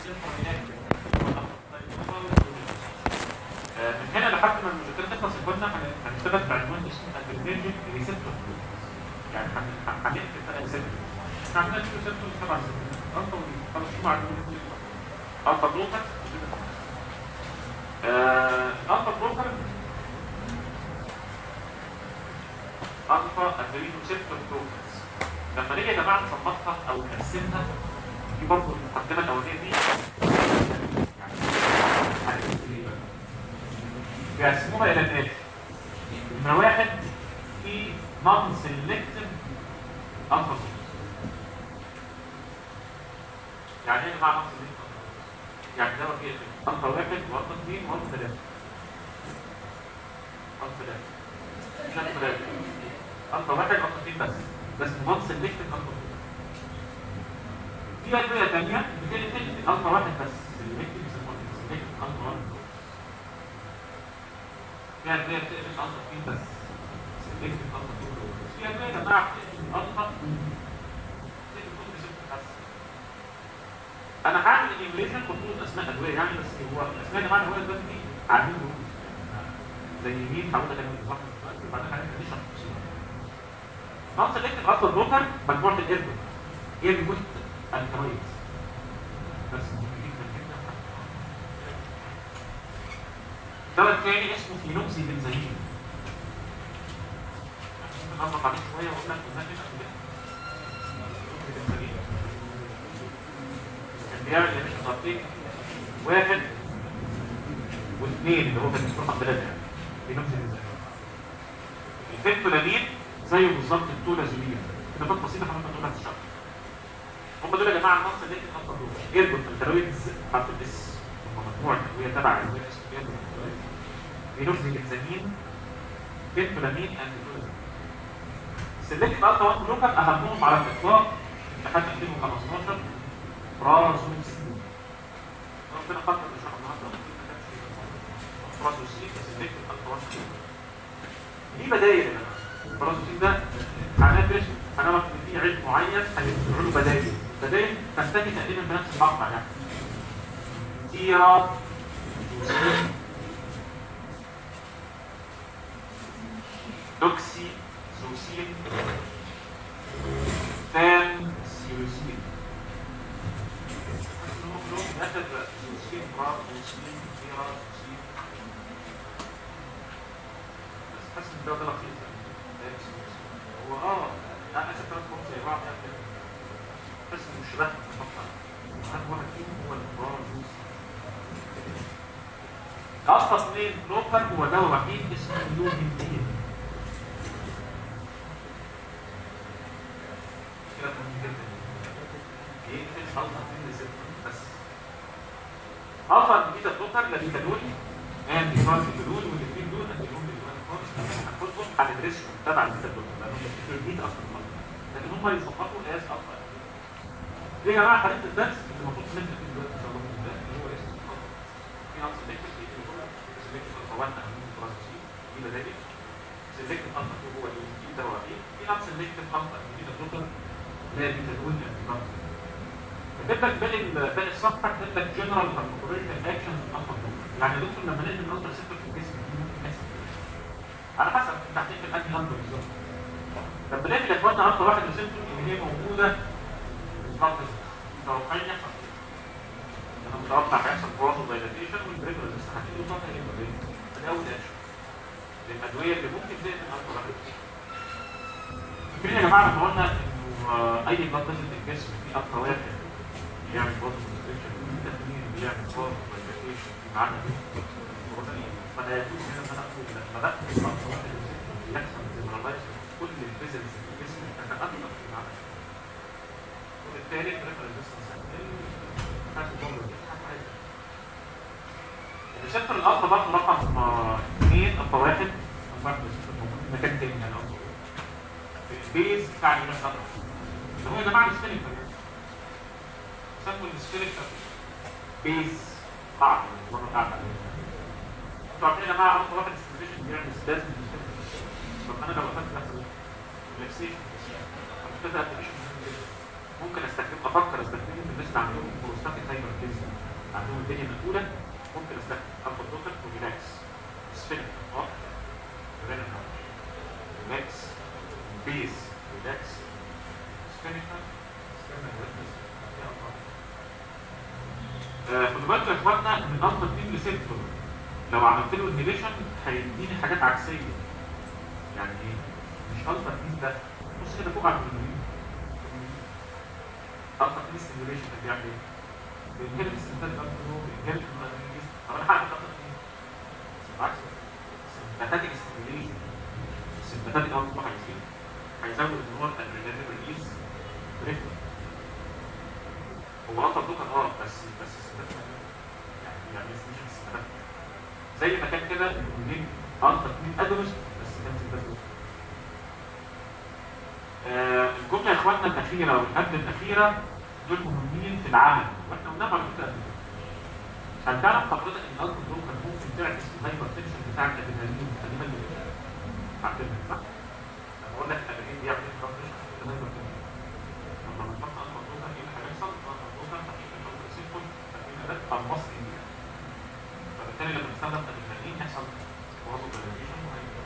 من هنا لحد ما المذاكره تخلص كنا هنشتغل بعنوان اسمه ادفانتج ريسبتور. يعني هنحكي بقى ريسبتور. احنا عندنا ريسبتور تبع السيستم الفا خلاص شو معلومات الفا بلوكر. الفا بلوكر الفا ادرينو ريسبتور بلوكرز. لما نيجي يا جماعه نصنفها او نقسمها دي برضه المقدمه الاولانيه دي بيقسموها الى الاتي. نمره واحد في نون سيلكتيف الفا بلوكرز. يعني ايه يا جماعه نون سيلكتيف؟ يعني ده فيه الفا واحد والفا اثنين والفا ثلاثه. الفا ثلاثه مش ثلاثه الفا واحد والفا اثنين بس نون سيلكتيف الفا بلوكرز. في ادويه ثانيه بتقتل الفا واحد بس سيلكتيف بيسموها سيلكتيف الفا واحد. في ادويه بتقتل الفا اثنين بس سيلكتيف الفا بلوكرز. في ادويه يا جماعه بتقتل الفا انا هعمل ايميوليشن خطوط اسماء ادويه يعني بس هو الاسماء يا جماعه هو دلوقتي عارفين زي مين حاولت اكلم واحد بعدين هنعمل نشرح نون سيلكتيف الفا بلوكر مجموعه الايربو هي بيكون الكويس بس دواء تاني اسمه فينوكسي بنزين. نطبق عليه شويه واقول لك بيعمل يا باشا خطين واحد واثنين اللي هو كان رقم 3 يعني فينوكسي بنزين. الفينتولامين زيه بالظبط التولازولين كده بس بسيطه هنقدر نقولها في الشرح. هم دول يا جماعه النص اللي انت هتطلبوه ايربوت الكالويدز حرف الاس هم مجموعه ادويه تبع الادويه اسمها ايربوت الكالويدز. فينوكسي بنزين فينتولامين اند تولازولين. سيلكتيف الفا 1 بلوكر اهمهم على الاطلاق لحد 2015 برازوسين. ربنا قدر ان شاء الله برازوسين سيلكتيف الفا 1 ليه بدايل يا جماعه. برازوسين ده هندرس هنعرف ان في علم معين هنعمل له بدايل. بدايل تنتهي تقريبا بنفس المقطع يعني. تيرا دوكسي زوسين فان سيروسين. ناخد زوسين برازوسين تيرا زوسين بس حاسس ان ده لطيف هو انا ثلاث خطوط زي بعض بس مش شبه هذا واحد فيهم هو البرازوس. الفا 2 بلوكر هو دواء وحيد اسمه لومينين. كده مهم جدا يقفل الفا 2 ريسبتور بس. الفا بيتا بلوكر لا بيتالول انتي بارتيكولول والاثنين دول انتيهم هناخدهم هندرسهم تبع البيتا بلوكر لانهم بيتا اصلا لكن هم يصنفوا قياس الفا. دي يا جماعه خريطه الدرس اللي المفروض نبدا فيه دلوقتي ان شاء الله اللي هو اسمه الفا. في نقص سيلكتيف سيلكتيف الفا 1 اهم برازوسين دي بدائل. سيلكتيف الفا 2 هو اللي دي دواء في نقص سيلكتيف الفا بيتا بلوكر لا بيتالول انتي بارتيكولول. فبدك باقي الصفحه كاتب لك جنرال فارماكولوجيكال اكشنز الفا بلوكر. يعني يا دكتور لما نقل الالترا ريسبتور في الجسم على حسب انت هتقفل انهي هاند بالظبط. لما نقفل يا اخوانا الفا 1 ريسبتور اللي هي موجوده بالظبط متوقعين يحصل كده. انا متوقع هيحصل برازو دايلاتيشن والبريكر لسه هتيجي قصادها ايه بقى؟ ده اول اكشن للادويه اللي ممكن تقفل الفا 1. فاكرين يا جماعه لما قلنا انه اي بلاد فيزل في الجسم فيه الفا 1 بيعمل برازو دايلاتيشن والتخمين بيعمل برازو دايلاتيشن في معنى فلا يجوز هنا ان انا اقول لما بدات الفا 1 يحصل ديمرالايز كل الفيزلز في الجسم تتأثر في معنى وبالتالي بريفر ريزيستنس الريسبتور الالفا برضه رقم 2 الفا 1 برضه مكان تاني يعني البيز بتاع الريسبتور اللي هو يا جماعه السفيريك سموا السفيريك بيز قاعده مره قاعده انتوا عارفين يا جماعه الفا 1 ستيميوليشن بيعمل سبازم. طب انا لو اخدت لحظه ريلاكسيشن ممكن استخدم افكر استخدمه في الناس اللي عندهم بروستاتيك هايبرتنشن عندهم الدنيا مقفوله ممكن استخدم الفا بلوكر وريلاكس سفنك اوف رينال ريلاكس بيس ريلاكس سفنك خدوا بالكم يا اخوانا ان الالفا 2 ريسبتور لو عملت له انهيبيشن هيديني حاجات عكسيه. يعني ايه؟ مش الفا 2 ده بص كده فوق على الهرمونين الفا 2 ستيميوليشن كان بيعمل ايه؟ بينهبت السمباتيك الفا بينهبت المغنيسيوم. طب انا هعمل الفا 2 بالعكس سمباتيك ستيميوليشن السمباتيك الفا هيزود النور الادرينالين ريليز بريفر. هو الفا بلوكر بس السمباتيك يعني مش السمباتيك زي ما كان كده الاثنين الفا 2 ادونس بس كان سمباتيك. الجمله يا اخواننا الاخيره والقبل الاخيره دول مهمين في العمل واحنا قلنا بعد كده. هل تعرف حضرتك ان الالفا بلوكر ممكن تعكس الهايبر تنشن بتاع الادرينالين خلينا عارفينها صح؟ لما اقول لك الادرينالين بيعمل هايبر تنشن لما بنحط الفا بلوكر ايه اللي هيحصل؟ الفا بلوكر هتبقى سيمبل هتبقى المصل دي فبالتالي لما نستخدم الادرينالين يحصل توازن بالريليشن وهيبقى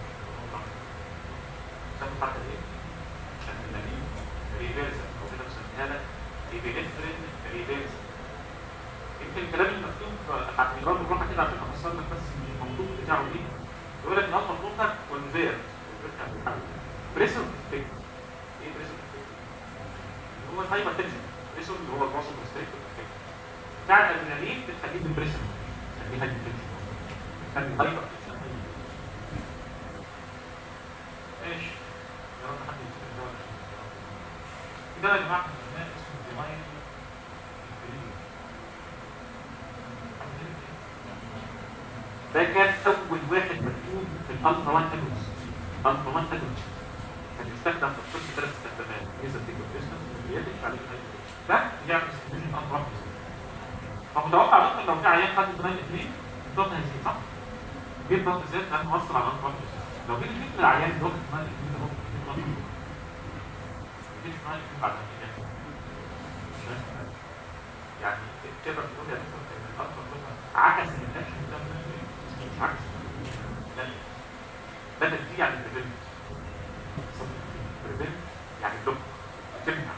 تعرف ايه؟ عشان الادرينالين ريفيرسل او كده بسميها لك ايبينفرين ريفيرسل. يمكن الكلام المكتوب هنقراه بالراحه كده عشان افسر لك بس الموضوع بتاعه ايه. يقول لك ان الفا بلوكر كونفيرت بريسور افكت. ايه بريسور افكت؟ اللي هو الهايبر تنشن بريسور اللي هو الوسط ريستريكتور افكت بتاع الادرينالين بتخليه بالبريسور تخليها بالتنشن تخلي الهايبر تنشن ماشي. يا رب حد يستخدمه كده يا جماعه اسمه ديماين ده كان اول واحد مكتوب في الالفا 1 اجونس. الفا 1 اجونس كان يستخدم في الطب 3 استخدامات ميزه تيكوبريسنس والرياتيك عليه ده يعمل استخدام الفا 1. فمتوقع ممكن لو في عيان خد دراين 2 الضغط هيزيد صح؟ جه الضغط زاد لانه مؤثر على الالفا 1. لو جيت جبت العيان اللي هو دراين 2 ده هو بعد يعني تقدر تقول يا دكتور ان الالفا عكس الاكشن ده مش عكس بدل دي يعني بريفنت يعني بلوك تمنع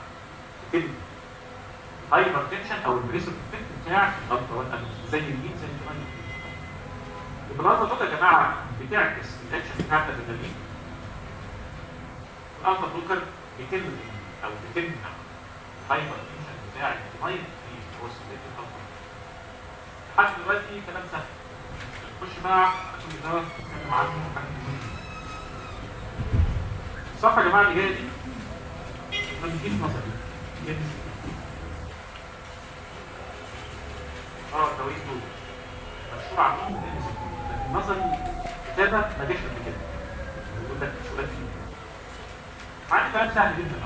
هايبر تنشن او البريسور افكت بتاع الالفا 1 زي الجين زي الجين. يبقى الالفا بلوك يا جماعه بتعكس الاكشن بتاع الادرينالين. الالفا بلوكر بتلغي او بتمنع هايبر تنشن بتاع الدماغ في وسط الالفا. لحد دلوقتي كلام سهل. نخش بقى عشان الدواء نتكلم عنه حاجه مهمه. الصفحه يا جماعه اللي جايه دي ما بتجيش نظري التواريخ دول مشهور عنهم لكن النظري كتابه ما جاش قبل كده. بيقول لك سؤال فيه عندي كلام سهل جدا.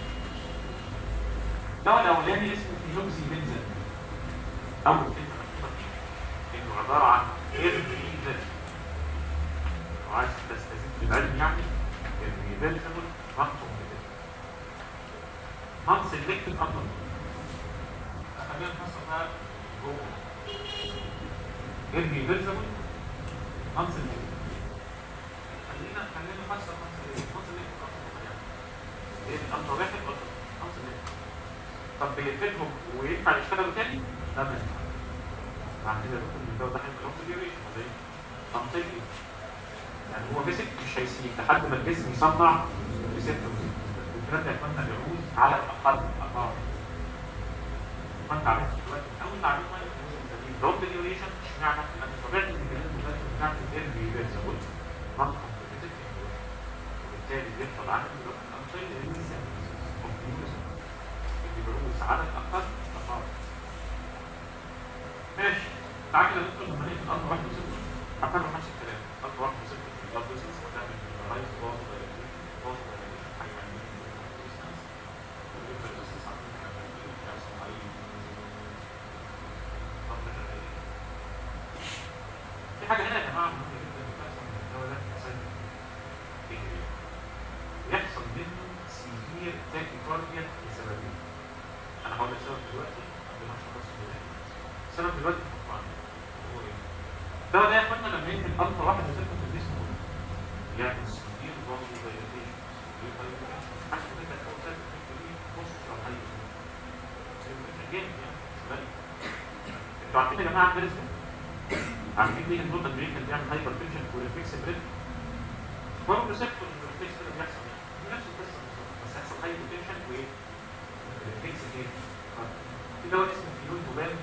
الدواء الاولاني اسمه فينوكسي بنزين. اول كلمه مكتوبه فيه انه عباره عن ايرفيزل. لو عايز تستزيد بالعلم يعني ايرفيزل مكتوب كده نون سيلكتيف انتون. خلينا نفسر بقى جوه ايرفيزل نون سيلكتيف. خلينا نفسر نون سيلكتيف ايه الانتون واحد نون سيلكتيف. طب بيقفلهم وينفع يشتغلوا تاني؟ لا ما ينفعش. عندنا دكتور الدواء ده هيبقى له ديوريشن زي منطقي. يعني هو مسك مش هيسيب لحد ما الجسم يصنع ريسبتورز. الكلام ده يتمنى يعود على الاقل فانت عرفت دلوقتي اول معلومه لو ديوريشن اشمعنى؟ لان طبيعه الميكانيزم بتاعت الانرجي بيرسبول نون كومبليتد وبالتالي بيحصل عنه دلوقتي الانطيل اللي بيروز على الاقل ماشي. تعالى كده ندخل لما نقفل الارض 1 و6 هنفرق نفس الكلام. الارض 1 و6 في الارض 6 هنعمل رايز واصل في حاجه هنا يا جماعه مهمه جدا بتحصل من الدواء ده يحصل منه سيفير تاكيكارديا لسببين. انا هقول لك سبب دلوقتي قبل ما نخلص بس انا دلوقتي هو ايه؟ الدواء ده يا اخوانا لما يدي الالفا واحد يسيبها في الجسم كله يعمل سكين برضه دايليتيشن حتى كده لو ساب بص على حاجه جامد يعني انتوا عارفين يا جماعه الدرس ده؟ عارفين ليه النقطه الامريكا اللي بيعمل هايبر تنشن وريفلكس بريد؟ برضه ريسبتور الريفلكس ده بيحصل نفس القصه بس هيحصل هايبر تنشن وايه؟ ريفلكس ايه؟ في دواء اسمه فيول موبال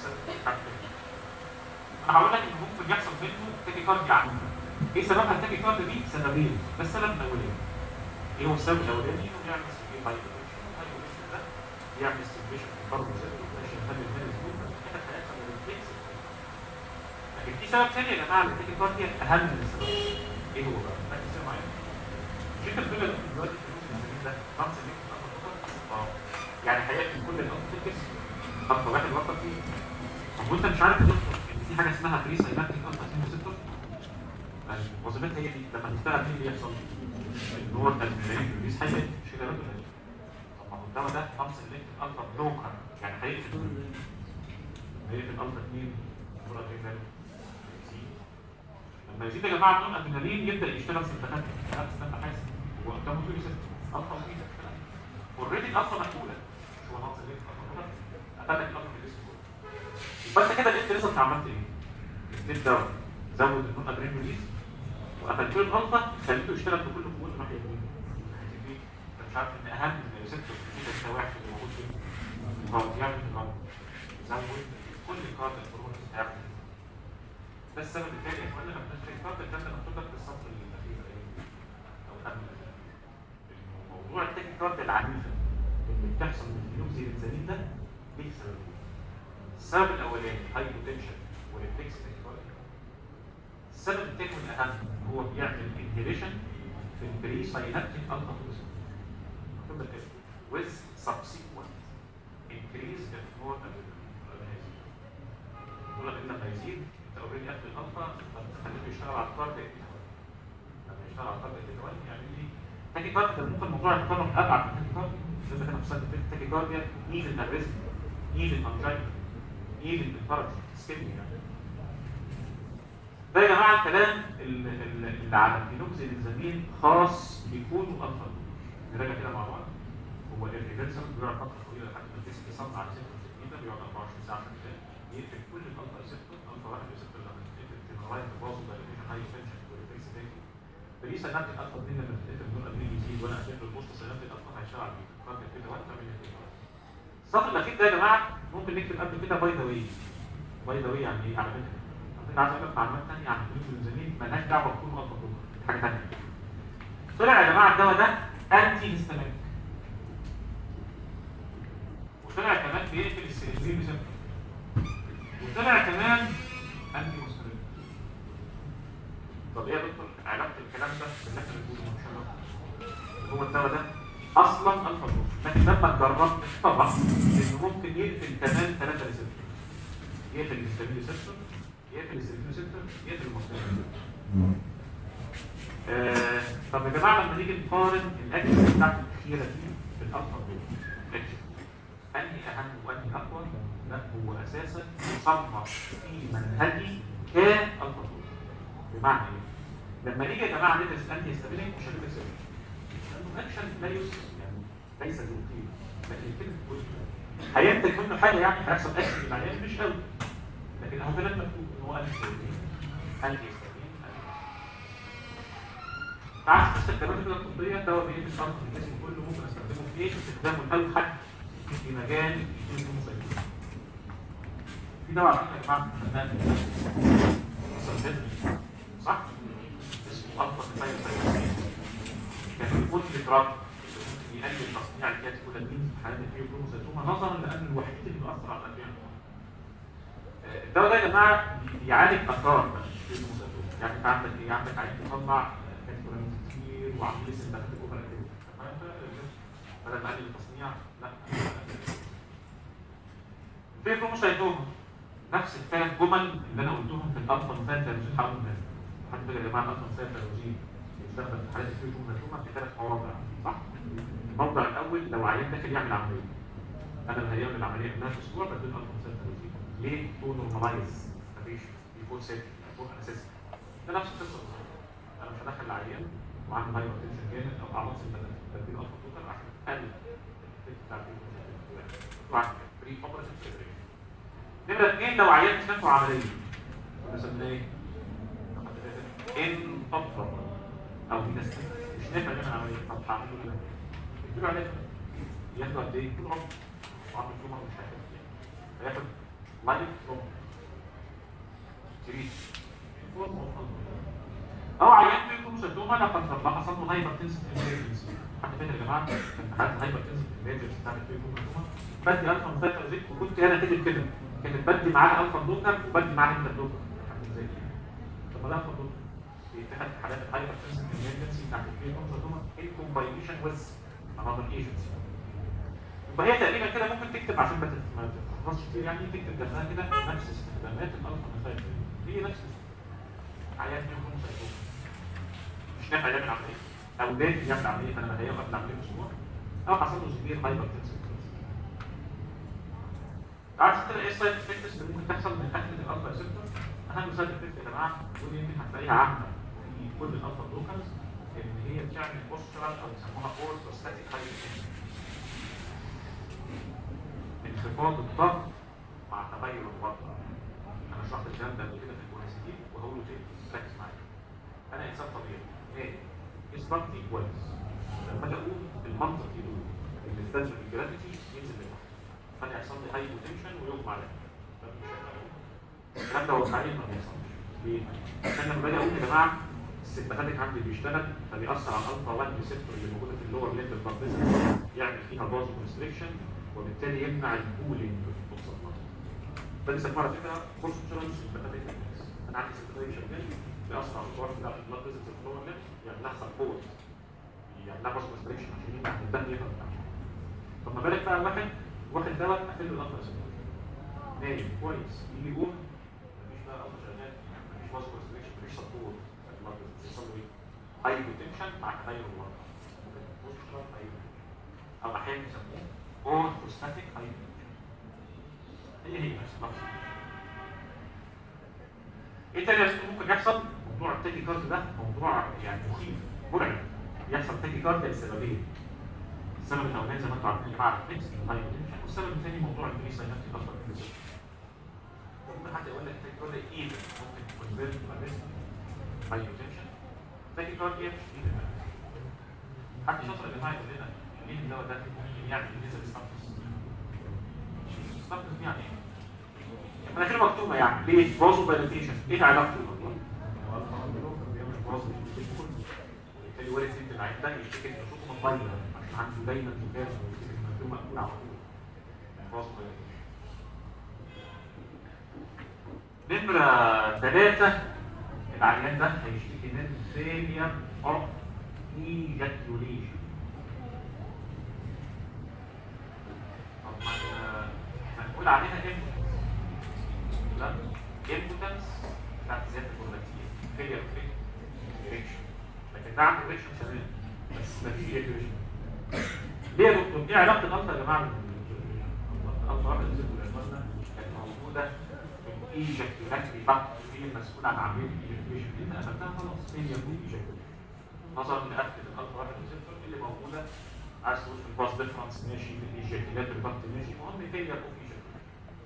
انا هقول لك ان ممكن يحصل منه تاكيكارديا عنيفه. ايه سببها التاكيكارديا دي؟ سببين بس سبب الاولاني. ايه هو السبب الاولاني؟ انه بيعمل سكين هايبر تنشن والهايبر تنشن ده بيعمل ستيميشن في الكاربون ريسبتور عشان يخلي الهيرز دول كده هيحصل ريفلكس. لكن في سبب ثاني يا جماعه للتاكيكارديا اهم من السبب. ايه هو بقى؟ ركز معايا. مش انت بتقول لك دلوقتي الفلوس ده 5 جنيه يعني هيقفل كل الأرض تكس خطوة واحد وقت فيه. طب وانت مش عارف تدخل ان في حاجة اسمها فري ساينابتيك ألفا 2 وظيفتها هي دي لما تشتغل مين اللي يحصل؟ ان هو الادرينالين ريليز هيقل مش كده برضه؟ طب ما هو الدواء ده 5 سيلكتيف ألفا بلوكر يعني هيقفل ألفا 2 لما يزيد يا جماعة النون ادرينالين يبدأ يشتغل سنتخات سنتخات حاسس وقدامه تقول ألفا وكده اوريدي الألفا مقفولة هو ناقص الليل قفلك الألفا في الجسم كله. يبقى انت كده لقيت ريزلت عملت ايه؟ اديت دواء زود النون ادرينالين ريليز وقفلت له الألفا خليته يشتغل بكل قوته ناحية يمين. انت مش عارف ان اهم من الريسبتور في الشواحن اللي موجود فيه هو يعمل الغلط يزود كل كارد الهرمونز هيعمل ده السبب الثاني يا اخوانا لما نشتري كارد الكلام ده مكتوب لك في السطر الاخير او قبل موضوع التاكيكارديا العنيفه اللي بتحصل من الفيوم زي الانسولين ده ليه سببين. السبب الاولاني هايبوتنشن وريفلكس تاكيكارديا. السبب الثاني والاهم هو بيعمل انهيبيشن في البري ساينابتيك الفا مكتوب لك كده with subsequent increase in normal يقول لك لما يزيد انت اوريدي قفل الالفا فخليته يشتغل على الكارديا لما يشتغل على الكارديا كده يعني ايه تاكيكارديا ممكن الموضوع يتطرق ابعد من التاكيكارديا زي ما كنا في التاكيكارديا ايفن الريزم ايفن انجينا ايفن الفرج سكيب يعني ده يا جماعه الكلام اللي على الفينوكسيديزامين خاص بيكونوا الفا نراجع كده مع بعض. هو الريفرسر بيقعد فتره طويله لحد ما الجسم يصنع ريسبتور جديده بيقعد 24 ساعه في الكتاب يقفل كل الالفا ريسبتور الفا واحد ريسبتور لما تتقفل تنرايز بازو دايليشن هاي تنشن وريفلكس تاني فدي سنابتيك الفا دي لما تتقفل دول قادرين يزيد وانا قفلت البوست سنابتيك الفا هيشتغل بيه كارد كده وقت تعمل كده. السطر الاخير ده يا جماعه ممكن نكتب قبل كده باي ذا واي. باي ذا واي يعني ايه؟ على فكره انا عايز اقول لك معلومات ثانيه عن الفلوكسيديزامين مالهاش دعوه بكون الفا بلوكر حاجه ثانيه. طلع يا جماعه الدواء ده انتي هيستامينيك وطلع كمان بيقفل السيريزين ريسبتور وطلع كمان انتي موسكرين. طب ايه يا دكتور علاقه الكلام ده باللي احنا بنقوله ان شاء الله؟ هو الدواء ده اصلا الفا بلوكر لكن لما جربت طبعا انه ممكن يقفل كمان 3 ريسبتور يقفل الهيستامين ريسبتور يقفل السيريزين ريسبتور يقفل الموسكرين. طب يا جماعه لما نيجي نقارن الاكشن بتاعت الاخيره دي بالالفا بلوكر انهي اهم وانهي اقوى؟ لا هو اساسا مصنف في منهجي كالفا بلوكر. بمعنى ايه؟ لما نيجي يا جماعه ندرس انتي هيستامينيك مش هندرس لانه اكشن لا يوصف يعني ليس ذو قيمه لكن كلمه هينتج منه حاجه يعني هيحصل اكشن للعيان مش قوي لكن اهو كلام مكتوب ان هو انتي هيستامينيك تعال استخدامات كده الطبيه دواء بيقفل الصرف في الجسم كله ممكن استخدمه في ايه؟ استخدامه الاوحد في مجال الهيموسايتوز. في دواء على فكره يا جماعه صح؟ اسمه الفا سايتوسين كان بيكون في دراج يقلل تصنيع الكاتيكولامين في حالات الهيموسايتوما نظرا لان الوحيد اللي بيأثر على الادويه. الدواء ده يا جماعه بيعالج اثار الهيموسايتوما يعني انت عندك ايه؟ عندك عين تطلع كتير وعامل لسه بقى تبقى بقى بدل ما اقلل التصنيع لا في كروموسايتوما نفس الثلاث جمل اللي انا قلتهم في الالفا مثال تيروزين حاول الناس حد بقى يا جماعه الالفا مثال تيروزين يستخدم في حالات الكروموسايتوما في 3 مواضع صح؟ الموضع الاول لو عيان داخل يعمل عمليه انا اللي هيعمل العمليه قبلها باسبوع بدون الالفا مثال تيروزين ليه تو نورماليز ستابيشن بيفور سيت بيفور انسيس. ده نفس القصه. انا مش هدخل العيان وعنده هايبر تنشن جامد او اعراض تدريب الفا بلوكر عشان اقلل الافكت بتاع الواحد بري اوبريتيف سيبريشن. نمره 2 لو عيان مش نافع عمليه بنسميه ايه؟ ان طبطب او في ناس مش نافع يعمل عمليه. طب هعمل له ايه؟ يديله علاج ياخد قد ايه؟ طول عمره. وعامل تيومر مش هياخد هياخد لايف لونج تريت او عيان فيكم سيتوما لقد حصل له هايبر تنسف ايمرجنسي. حد فاكر يا جماعه كان حالات هايبر تنسف ايمرجنسي بتاعت فيكم سيتوما بدي الفا مسيطر وكنت انا كاتب كده كانت بدي معاها الفا بلوكر وبدي معاها انت بلوكر زي كده. طب ما ده الفا بلوكر بيتاخد في حالات الهايبر تنسف ايمرجنسي بتاعت فيكم سيتوما ان كومباينيشن ويز انذر ايجنسي. فهي تقريبا كده ممكن تكتب عشان ما تخلصش كتير يعني تكتب جنبها كده نفس استخدامات الالفا مسيطر هي نفس عيان فيكم سيتوما مش نافع يعمل عمليه او داخل يعمل عمليه فانا بهيئه قبل العمليه باسبوع او حصل له سبير هايبر تنسف. عارف كده ايه السايد افكتس اللي ممكن تحصل من اكل الالفا ريسبتور؟ اهم سايد افكت يا جماعه ودي يمكن هتلاقيها عامه في كل الالفا بلوكرز ان هي بتعمل بوسترال او بيسموها اورثوستاتيك هايبرتنشن. انخفاض الضغط مع تغير الوضع. انا شرحت الكلام ده قبل كده في الكونسيتيف وهقوله تاني ركز معايا. انا انسان طبيعي ايه؟ ضغطي كويس. لما اجي اقول المنطق يقول ان الدم الجرافيتي ينزل لتحت فانا يحصل لي هايبوتنشن ويغمى عليا. الكلام ده واقعيا ما بيحصلش. ليه؟ عشان لما باجي اقول يا جماعه السيمباثيك عندي بيشتغل فبيأثر على الالفا 1 ريسبتور اللي موجوده في اللور ليمب البارتيزن يعمل فيها بازو كونستريكشن وبالتالي يمنع البولينج في البوكسات. ده بيسموها على فكره بوسترال سيمباثيك انكس. انا عندي سيمباثيك شغال بيأثر على البار بتاع البلاد فيزيتس في اللور ليمب يعني لحظه قوه يعني لها بازو كونستريكشن عشان يمنع الدم يهرب. طب ما بالك بقى واحد دواء قافل له الالفا ريسبتور نايم كويس يجي يقوم مفيش بقى الفا شغال مفيش بازو كونستريكشن مفيش سبورت يحصل له ايه؟ هايبوتنشن مع تغير الوضع بوسترال هايبوتنشن او احيانا يسموه اورثوستاتيك هايبوتنشن. هي نفس اللفظ. ايه تاني ممكن يحصل؟ موضوع التاكي كارد ده موضوع يعني مخيف مرعب. يحصل تاكي كارد لسببين. السبب الاولاني زي ما انتم عارفين يا جماعه الفليكس الهايبوتنشن والسبب الثاني موضوع البري ساينابتيك اثر في الجسم. ممكن حد يقول لك التاكي كارد ايه ممكن تكونفيرت لريسك هايبوتنشن. التاكي كارد ايه حد شاطر يا جماعه يقول لنا ليه الدواء ده ممكن يعمل نسبه ستاتس؟ ستاتس يعني ايه؟ مناخير مكتومه يعني ليه؟ بازو باليتيشن ايه علاقته بالله؟ وبالتالي وارد ان العين ده يشتكي ان صوته متغير عشان عنده دايما زكام ويشتكي ان مكتوم مقفول على طول. بازو باليتيشن. نمره 3 العيان ده هيشتكي من فيلير اوف ايجاكيوليشن. طب ما هنقول عليها امبوتنس. لا امبوتنس بتاعت زياده البرولاكتين فيلير اوف ايجاكيوليشن لكن ده عنده ايجاكيوليشن كمان بس ما فيش ايجاكيوليشن. ليه يا دكتور؟ ايه علاقه الالفا يا جماعه الالفا واحد كانت موجوده في الايجاكيولاتري بقى هي المسؤوله عن عمليه الايجاكيوليشن اللي انت اخذتها خلاص هي ايجاكيوليشن. نظرا لقفله الالفا واحد ريسبتور اللي موجوده عايز تقول في الباس ديفرنس ماشي في الايجاكيولاتري بقى ماشي المهم فيلير اوف ايجاكيوليشن.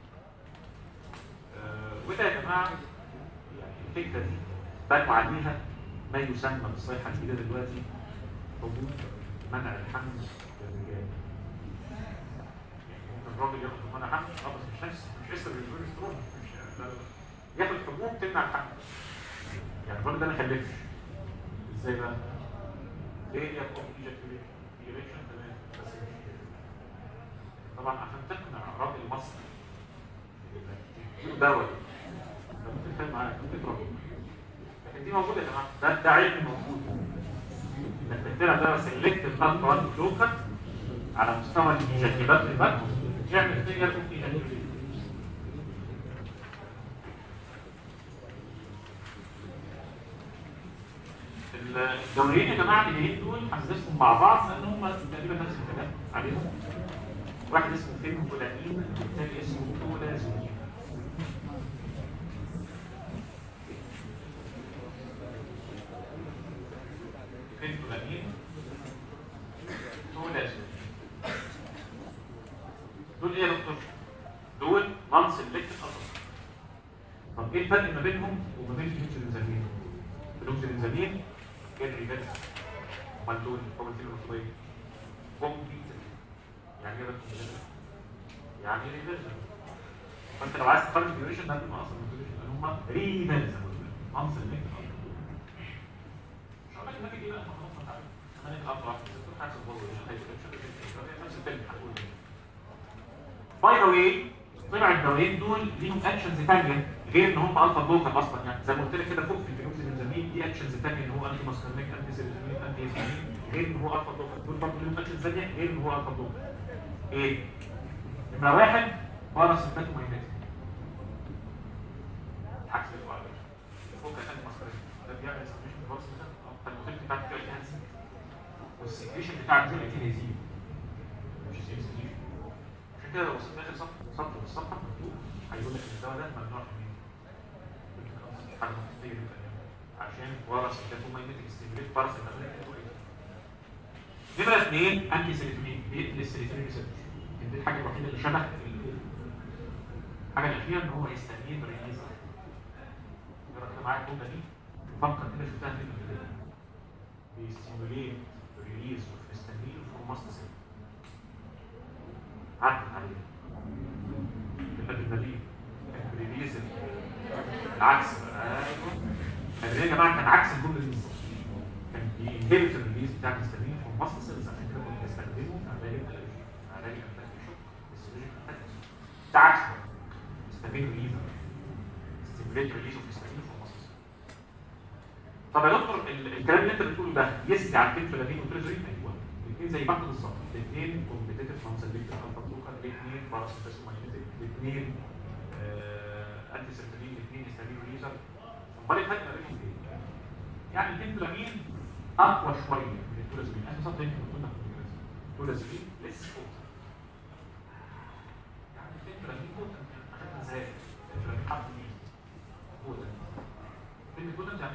وده يا جماعه يعني الفكره دي بنوا عليها ما يسمى بالصيحه الجديده دلوقتي حبوب منع الحمل للرجال. يعني ممكن الراجل ياخد منع حمل بس مش استر بالسترون ياخد حبوب تمنع الحمل. يعني الراجل ده ما خلفش ازاي بقى؟ ليه ياخد ايجاكيوليشن تمام بس طبعا عشان تقنع راجل مصري تديله دواء ده ممكن تفهم معاك ممكن تروح لكن دي موجوده يا جماعه ده علم موجود انك تخترع دواء سيلكتيف الفا 1 بلوكر على مستوى الايجاكيولات الباك يعمل فيلير اوف ايجاكيوليشن. الدوريين يا جماعه اللي دول هندرسهم مع بعض لان هم تقريبا نفس الكلام عليهم. واحد اسمه فينوكولامين والثاني اسمه كولازولين. طب ايه الفرق ما بينهم وما بين الفلوكسيدينزامين؟ الفلوكسيدينزامين كان ريفيرس مالتون كومنتين الرطوبيه كومبليت. يعني ايه ريفيرس؟ يعني ايه ريفيرس؟ فانت لو عايز تقارن الديوريشن ده هم اصلا الديوريشن ان هم ريفيرس امس الميك مش هقول لك الناتج ايه بقى خلاص انت عارف انا اقرا واحد حاسس بالديوريشن نفس الفيلم هتقول باي ذا واي طلع الدوايين دول ليهم اكشنز ثانيه غير ان هم الفا بلوكر اصلا. يعني زي ما قلت لك كده فوق في الفلوكسيدينزامين دي اكشنز ثانيه ان هو انتي ماسكرينيك انتي سيروتونين انتي هيستامين غير ان هو الفا بلوكر. دول برضه ليهم اكشنز ثانيه غير ان هو الفا بلوكر. ايه؟ نمره واحد باراسيمباتوماينيتيك عكس الفعل فوق انتي ماسكرينيك ده بيعمل سبمشن باراسيمباتوماينيتيك فالموتيل بتاعته كده كانسر والسكريشن بتاع الجين يزيد مش يزيد. عشان كده لو وصلت اخر سطر في الصفحه مكتوب هيقول لك الدواء ده ممنوع في حاجه مخصوصيه جدا عشان باراسيمباتوماينيتيك ستيموليت باراسيمباتوماينيتيك. نمره 2 انتي سيروتونين بيقتل السيروتونين ريسبتور. دي الحاجه الوحيده اللي شبه الحاجه الاخيره ان هو هيستامين ريليزر. جرب كده معايا الجمله دي فكر كده شفتها فين قبل كده. بيستيموليت ريليز اوف هيستامين فروم ماست سيل. عدت عليه الادرينالين ريليز العكس. ايوه يا جماعه كان عكس الجمله دي بالظبط. كان بينهبت الريليز بتاع الهيستامين فروم ماست سيلز عشان كده كنت بستخدمه في علاج الالرجي علاج الانفكشن السيرولوجيك انفكشن. ده عكس هيستامين ريليز ستيموليت ريليز اوف هيستامين فروم ماست سيلز. طب يا دكتور الكلام اللي انت بتقوله ده يسري على الفنفلامين والتريزولين؟ ايوه الاثنين زي بعض بالظبط. الاثنين كومبيتيتيف كونسلتيف الفا بلوكر الاثنين باراسيمباتوماينيتيك الاثنين انتي سيروتونين الاثنين هيستامين ريليزر. امال الفرق ما بينهم ايه؟ يعني الفنفلامين اقوى شويه من التورازولين. احنا بالظبط يمكن قلنا التورازولين لسه فوق يعني الفنفلامين بوتنت عشان ازاي الفنفلامين حرف مين بوتنت كلمه بوتنت يعني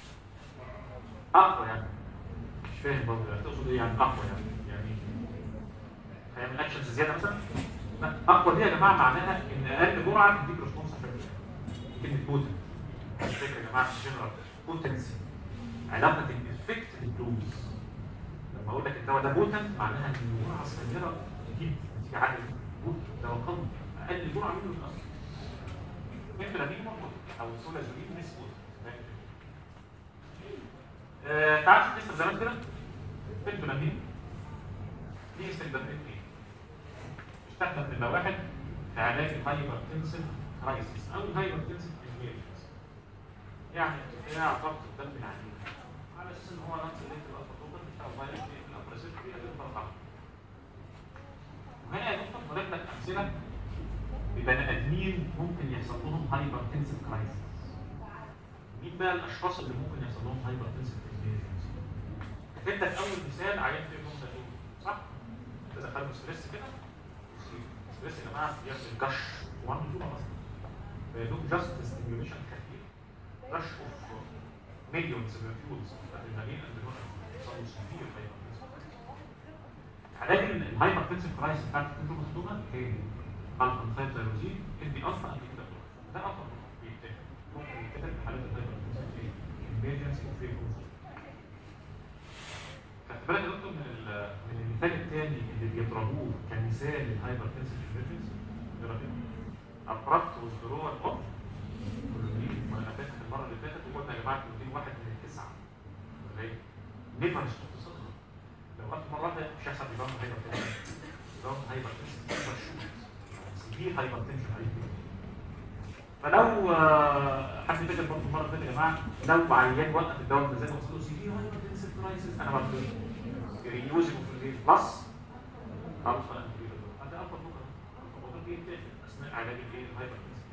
اقوى يعني مش فاهم برضه تقصد ايه يعني اقوى يعني هيعمل اكشنز زياده مثلا؟ لا اقوى دي يا جماعه معناها ان اقل جرعه تديك ريسبونس عشان كلمه بوتنت. الفكره يا جماعه في جنرال بوتنسي علاقه الافكت بالدوز. لما اقول لك الدواء ده بوتنت معناها ان جرعه صغيره تجيب نتيجه عاليه. بوتنت دواء قوي اقل جرعه منه بتاثر. الفنفلامين او السولازولين مش بوتنت. تعال شوف استخدامات كده. الفنفلامين ليه استخدامات ايه؟ استخدم نمره واحد في علاج الهايبرتنسيف كرايسيس او الهايبرتنسيف انفيرجنس. يعني ارتفاع ضغط الدم العالي على اساس ان هو نفس اللينك الالفا بلوكر بيشتغل فايروس في الابر سيركري هتقدر تعمل. وهنا يا دكتور ضرب لك امثله ببني ادمين ممكن يحصل لهم هايبرتنسيف كرايسيس. مين بقى الاشخاص اللي ممكن يحصل لهم هايبرتنسيف انفيرجنس؟ كتبت لك اول مثال عيان فيه نوم صح؟ كده خدوا ستريس كده. ستريس يا جماعه بيعمل جش وعنده زومه اصلا. فيدوم جاست ستيميوليشن خفيف رش اوف مليونز مولكيولز ادرينالين اند نورادرينالين سيفير علاج الهايبرتنسيف كرايسيس بتاعت الكنترول مخدومه هي الفا ثايروزين ادي الفا انتي كده ده الفا بيتاخد ممكن يتاخد في حالات الهايبرتنسيف ايمرجنسي وفي خدت بالك يا دكتور من المثال الثاني اللي بيضربوه كمثال للهايبرتنسيف ايمرجنسي. ايه رايك؟ ابرابت وذرول اوف كلومين وانا فاكر المره اللي فاتت وقلنا يا جماعه كلومين واحد من التسعه ازاي؟ نيفر ستوب صدر لو قلت مره واحده مش هيحصل ريباوند هايبرتنشن. ريباوند هايبرتنشن سيفير هايبرتنشن فلو حد فاكر برضه المره اللي فاتت يا جماعه لو عيان وقف الدواء بمزاجه وصل له سيفير هايبرتنشن كرايسيس انا برضه ريوزنج في بلس الفا انتيريور هذا الفا بلوكر. الفا بلوكر بيتاخد اثناء علاج الايه الهايبرتنشن.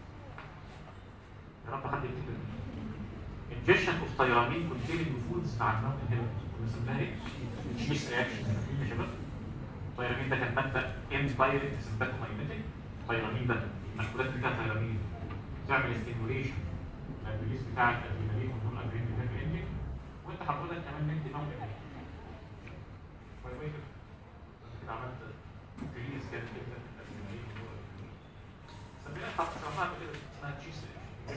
يا رب حد يكتب injection of thiramine containing foods مع النوم inhibitor بنسميها ايه؟ شيس رياكشن يا شباب. الثيرامين ده كان ماده انفايرنت سمباتوماينيتيك. الثيرامين ده المأكولات اللي فيها ثيرامين تعمل ستيموليشن للريليز بتاع الادرينالين والنون ادرينالين وانت حضرتك كمان نكتب نوم كده عملت ريليز كده الادرينالين والنون ادرينالين سميها حط شرحها كده اسمها شيس رياكشن.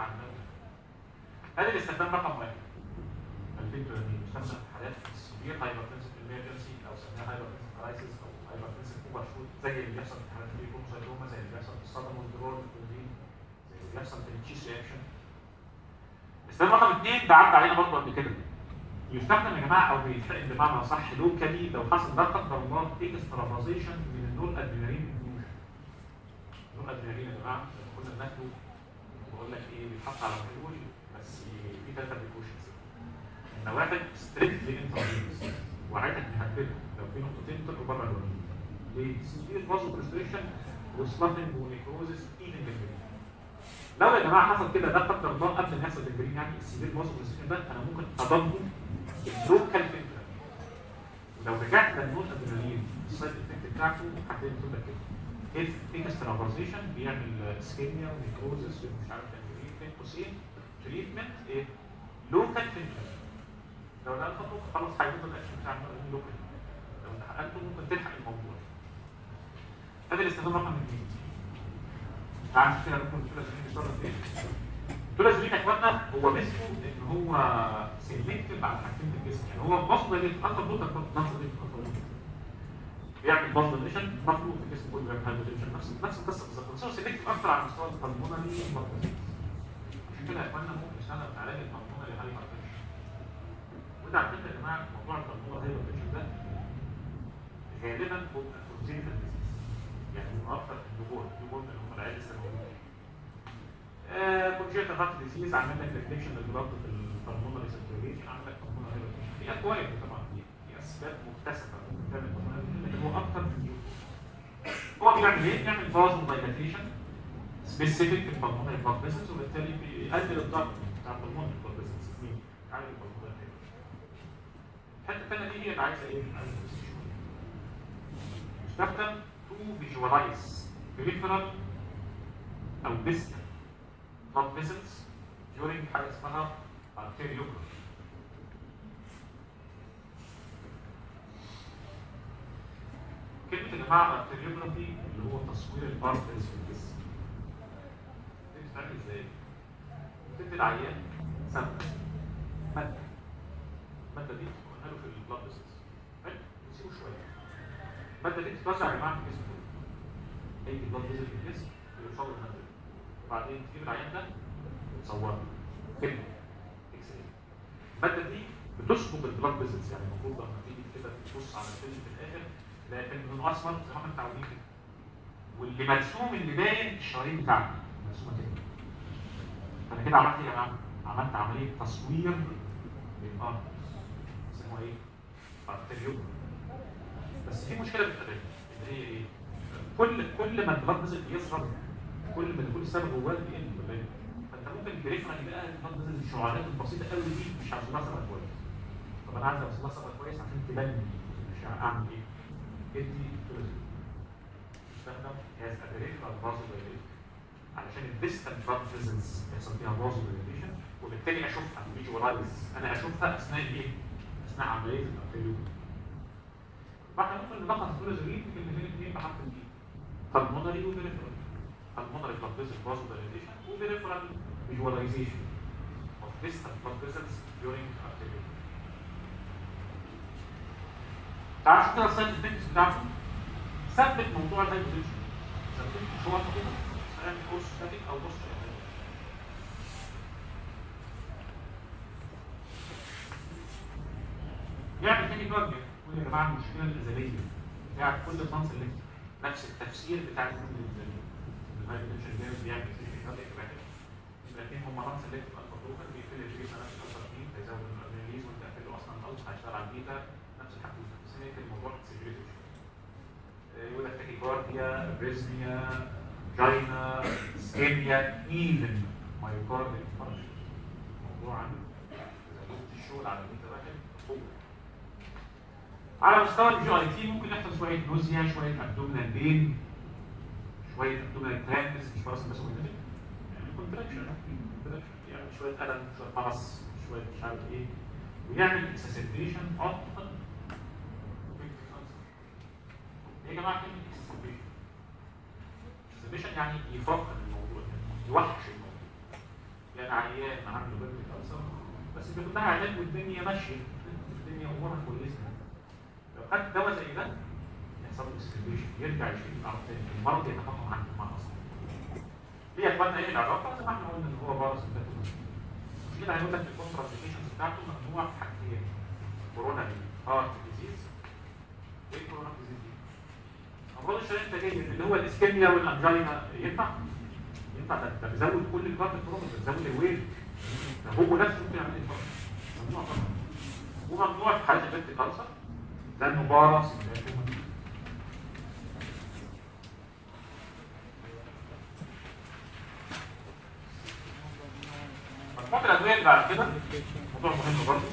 النووي. هذا الاستخدام رقم واحد. الفيترامين يستخدم في حالات السيفير هايبرتنسيف ايمرجنسي او سميها هايبرتنسيف كرايسيس او هايبرتنسيف اوفر شوت زي اللي بيحصل في حالات الكروموسايتوما، زي اللي بيحصل في الصدمه والضرور والبروتين، زي اللي بيحصل في التشيس رياكشن. الاستخدام رقم اثنين ده عدى علينا برضه قبل كده. يستخدم يا جماعه او بيتحقن بمعنى صح لوكالي لو حصل لا قدر الله اكسترافازيشن من النور ادرينالين انفيوجن. النور ادرينالين يا جماعه لما كنا بناخده بقول لك ايه بيتحط على الحلول بس في ثلاثه بريكوشنز. ان واحد ستريكتلي انترفيرنس وعادك محدده لو في نقطتين طلعوا بره الوريد. ليه؟ سيفير فازو بريستريشن وسلافنج ونيكروزس ايفن بالجرين. لو يا جماعه حصل كده لا قدر الله قبل ما يحصل الجرين يعني السيفير فازو بريستريشن ده انا ممكن اضمه اللوكال فلتر. ولو رجعت للنون ادرينالين السايد افكت بتاعته هتلاقي بتقول لك كده اف اكسترافازيشن بيعمل سكيميا ونيكروزس ومش عارف تعمل ايه بين قوسين تريتمنت ايه لوكال فلتر. لو ده الخطوه خلاص هيبقى الاكشن بتاع اللوكال. لو انت حققته ممكن تلحق الموضوع. هذا الاستخدام رقم 2. عارف كده ممكن الثلاثين بيشتغل فين؟ الثلاثين يا اخوانا هو ميزته ان هو سيلكتيف على حاجتين في الجسم، يعني هو بصمه للاكثر نقطه نقطه بيعمل بازليشن مفروض في الجسم كله بيعمل هايبرتنشن نفس القصه بالظبط، بس هو سيلكتيف اكثر على مستوى البلمونري والبلمونري. عشان كده يا اخوانا ممكن يشتغل في علاج البلمونري هايبرتنشن. وده على فكره يا جماعه موضوع البلمونري هايبرتنشن ده غالبا بيبقى كونجنتال ديزيز، يعني هو اكثر النبوه اللي هم العيال لسه موجودين. كونجنتال هارت ديزيز عامل لك ريفليكشن للبلد في البلمونري سيركيوليشن، عامل لك بلمونري هايبرتنشن. في اكواير طبعا في اسباب مكتسبه بتعمل بلمونري لكن هو اكثر في النيوتن. هو بيعمل ايه؟ بيعمل فازو دايلاتيشن سبيسيفيك في البلمونري بلاد فيسلز وبالتالي بيقلل الضغط بتاع البلمونري بلاد فيسلز. مين؟ عامل البلمونري هايبرتنشن. الحته الثانيه دي هي اللي عايزه ايه؟ يستخدم to visualize peripheral أو distal blood vessels during حاجة اسمها arteriography. كلمة يا جماعة arteriography اللي هو تصوير الارتريز في الجسم. دي بتتعمل ازاي؟ بتدي العيان سمنة مادة. المادة دي بتكون له في البلاد فيسلز. حلو؟ نسيبه شوية. المادة دي بتتوزع يا جماعة في الجسم كله. أي بلاد فيسل في الجسم بيوصل له المادة دي. وبعدين تجيب العيان ده وتصوره. فيلم اكس راي. المادة دي بتشبك البلاد فيسلز، يعني المفروض لما تيجي كده تبص على الفيلم في الآخر تلاقي فيلم لونه أسمر زي ما احنا متعودين كده. واللي مرسوم اللي باين الشرايين بتاعته مرسومة كده. فأنا كده عملت إيه يا جماعة؟ عملت عملية تصوير للأرض. اسمها إيه؟ ارتريوجرافي. بس في مشكله بتقابلنا اللي هي ايه؟ كل ما البلاد فيزل بيصغر كل ما يكون السبب جواه بيقل ولا ايه؟ فانت ممكن بريفرال يبقى البلاد فيزل الشعاعات البسيطه قوي دي مش هوصلها سبب كويس. طب انا عايز اوصلها سبب كويس عشان تبان مش اعمل ايه؟ ادي توزن. استخدم از بريفرال فازو دايليشن علشان الديستال بلاد فيزلز يحصل فيها فازو دايليشن وبالتالي اشوفها فيجوالايز انا اشوفها اثناء ايه؟ اثناء عمليه الارتريوجرافي. فاحنا ممكن نلخص التولوجين في كلمتين اثنين بحرف الدي. pulmonary وبريفرال. pulmonary blood vessel vasodilation وبريفرال visualization of distant blood vessels during arterial. تعال شوف كده السايد افكتس بتاعته. ثبت موضوع الهايبوتنشن. ثبت مش هو كده هنعمل كورس ستاتيك او بوست يعمل تاني كارديو. يا جماعه المشكله الازليه بتاعت كل الفانس اللي نفس التفسير بتاع الهايبرتنشن ده بيعمل كارديو واحد. لكن هم فانس اللي بتبقى الفاتوكر بيقفل الجريس نفس الترتيب فيزود الادرينالين وانت قافل له اصلا الالف هيشتغل على البيتا نفس الحدوته بس هي الموضوع سيجريتيف شويه. يقول لك تاكيكارديا، بريزميا، جاينا، سكيميا، ايفن مايوكارديال فانكشن. الموضوع عنده زودت الشغل على البيتا واحد قوه. على مستوى الجي اي تي ممكن يحصل شويه نوزيا، شويه ابدومينال بين، شويه ابدومينال كرامبس مش بس ميتافيزيك يعني كونتراكشن يعني شويه الم، شويه مرض، شويه مش عارف ايه ويعمل اكسسبريشن اوف يا جماعه كلمه اكسسبريشن يعني يفكر الموضوع يوحش الموضوع بياخد لها علاج والدنيا ماشيه، الدنيا امورها كويسه. لو خدت دواء زي ده يحصل له استيميوليشن، يرجع يشيل الاعراض تاني، المرض يتفاقم عنه مع اصلا. ليه يا اخوانا ايه العلاقه؟ زي ما احنا قلنا ان هو باراسمباتوم. مش كده هيقول لك الكونتراسيكيشنز بتاعته ممنوع في حاجتين، كورونا هارت ديزيز. ايه كورونا ديزيز دي؟ امراض الشرايين التاجيه اللي هو الاسكيميا والانجينا ينفع؟ ينفع ده بيزود كل الكارت الكورونا، بيزود الويل. ده هو نفسه ممكن يعمل ايه؟ ممنوع طبعا. وممنوع في حاله البنت كانسر لانه باراسمباتوم. مجموعة الأدوية اللي بعد كده موضوع مهم برضه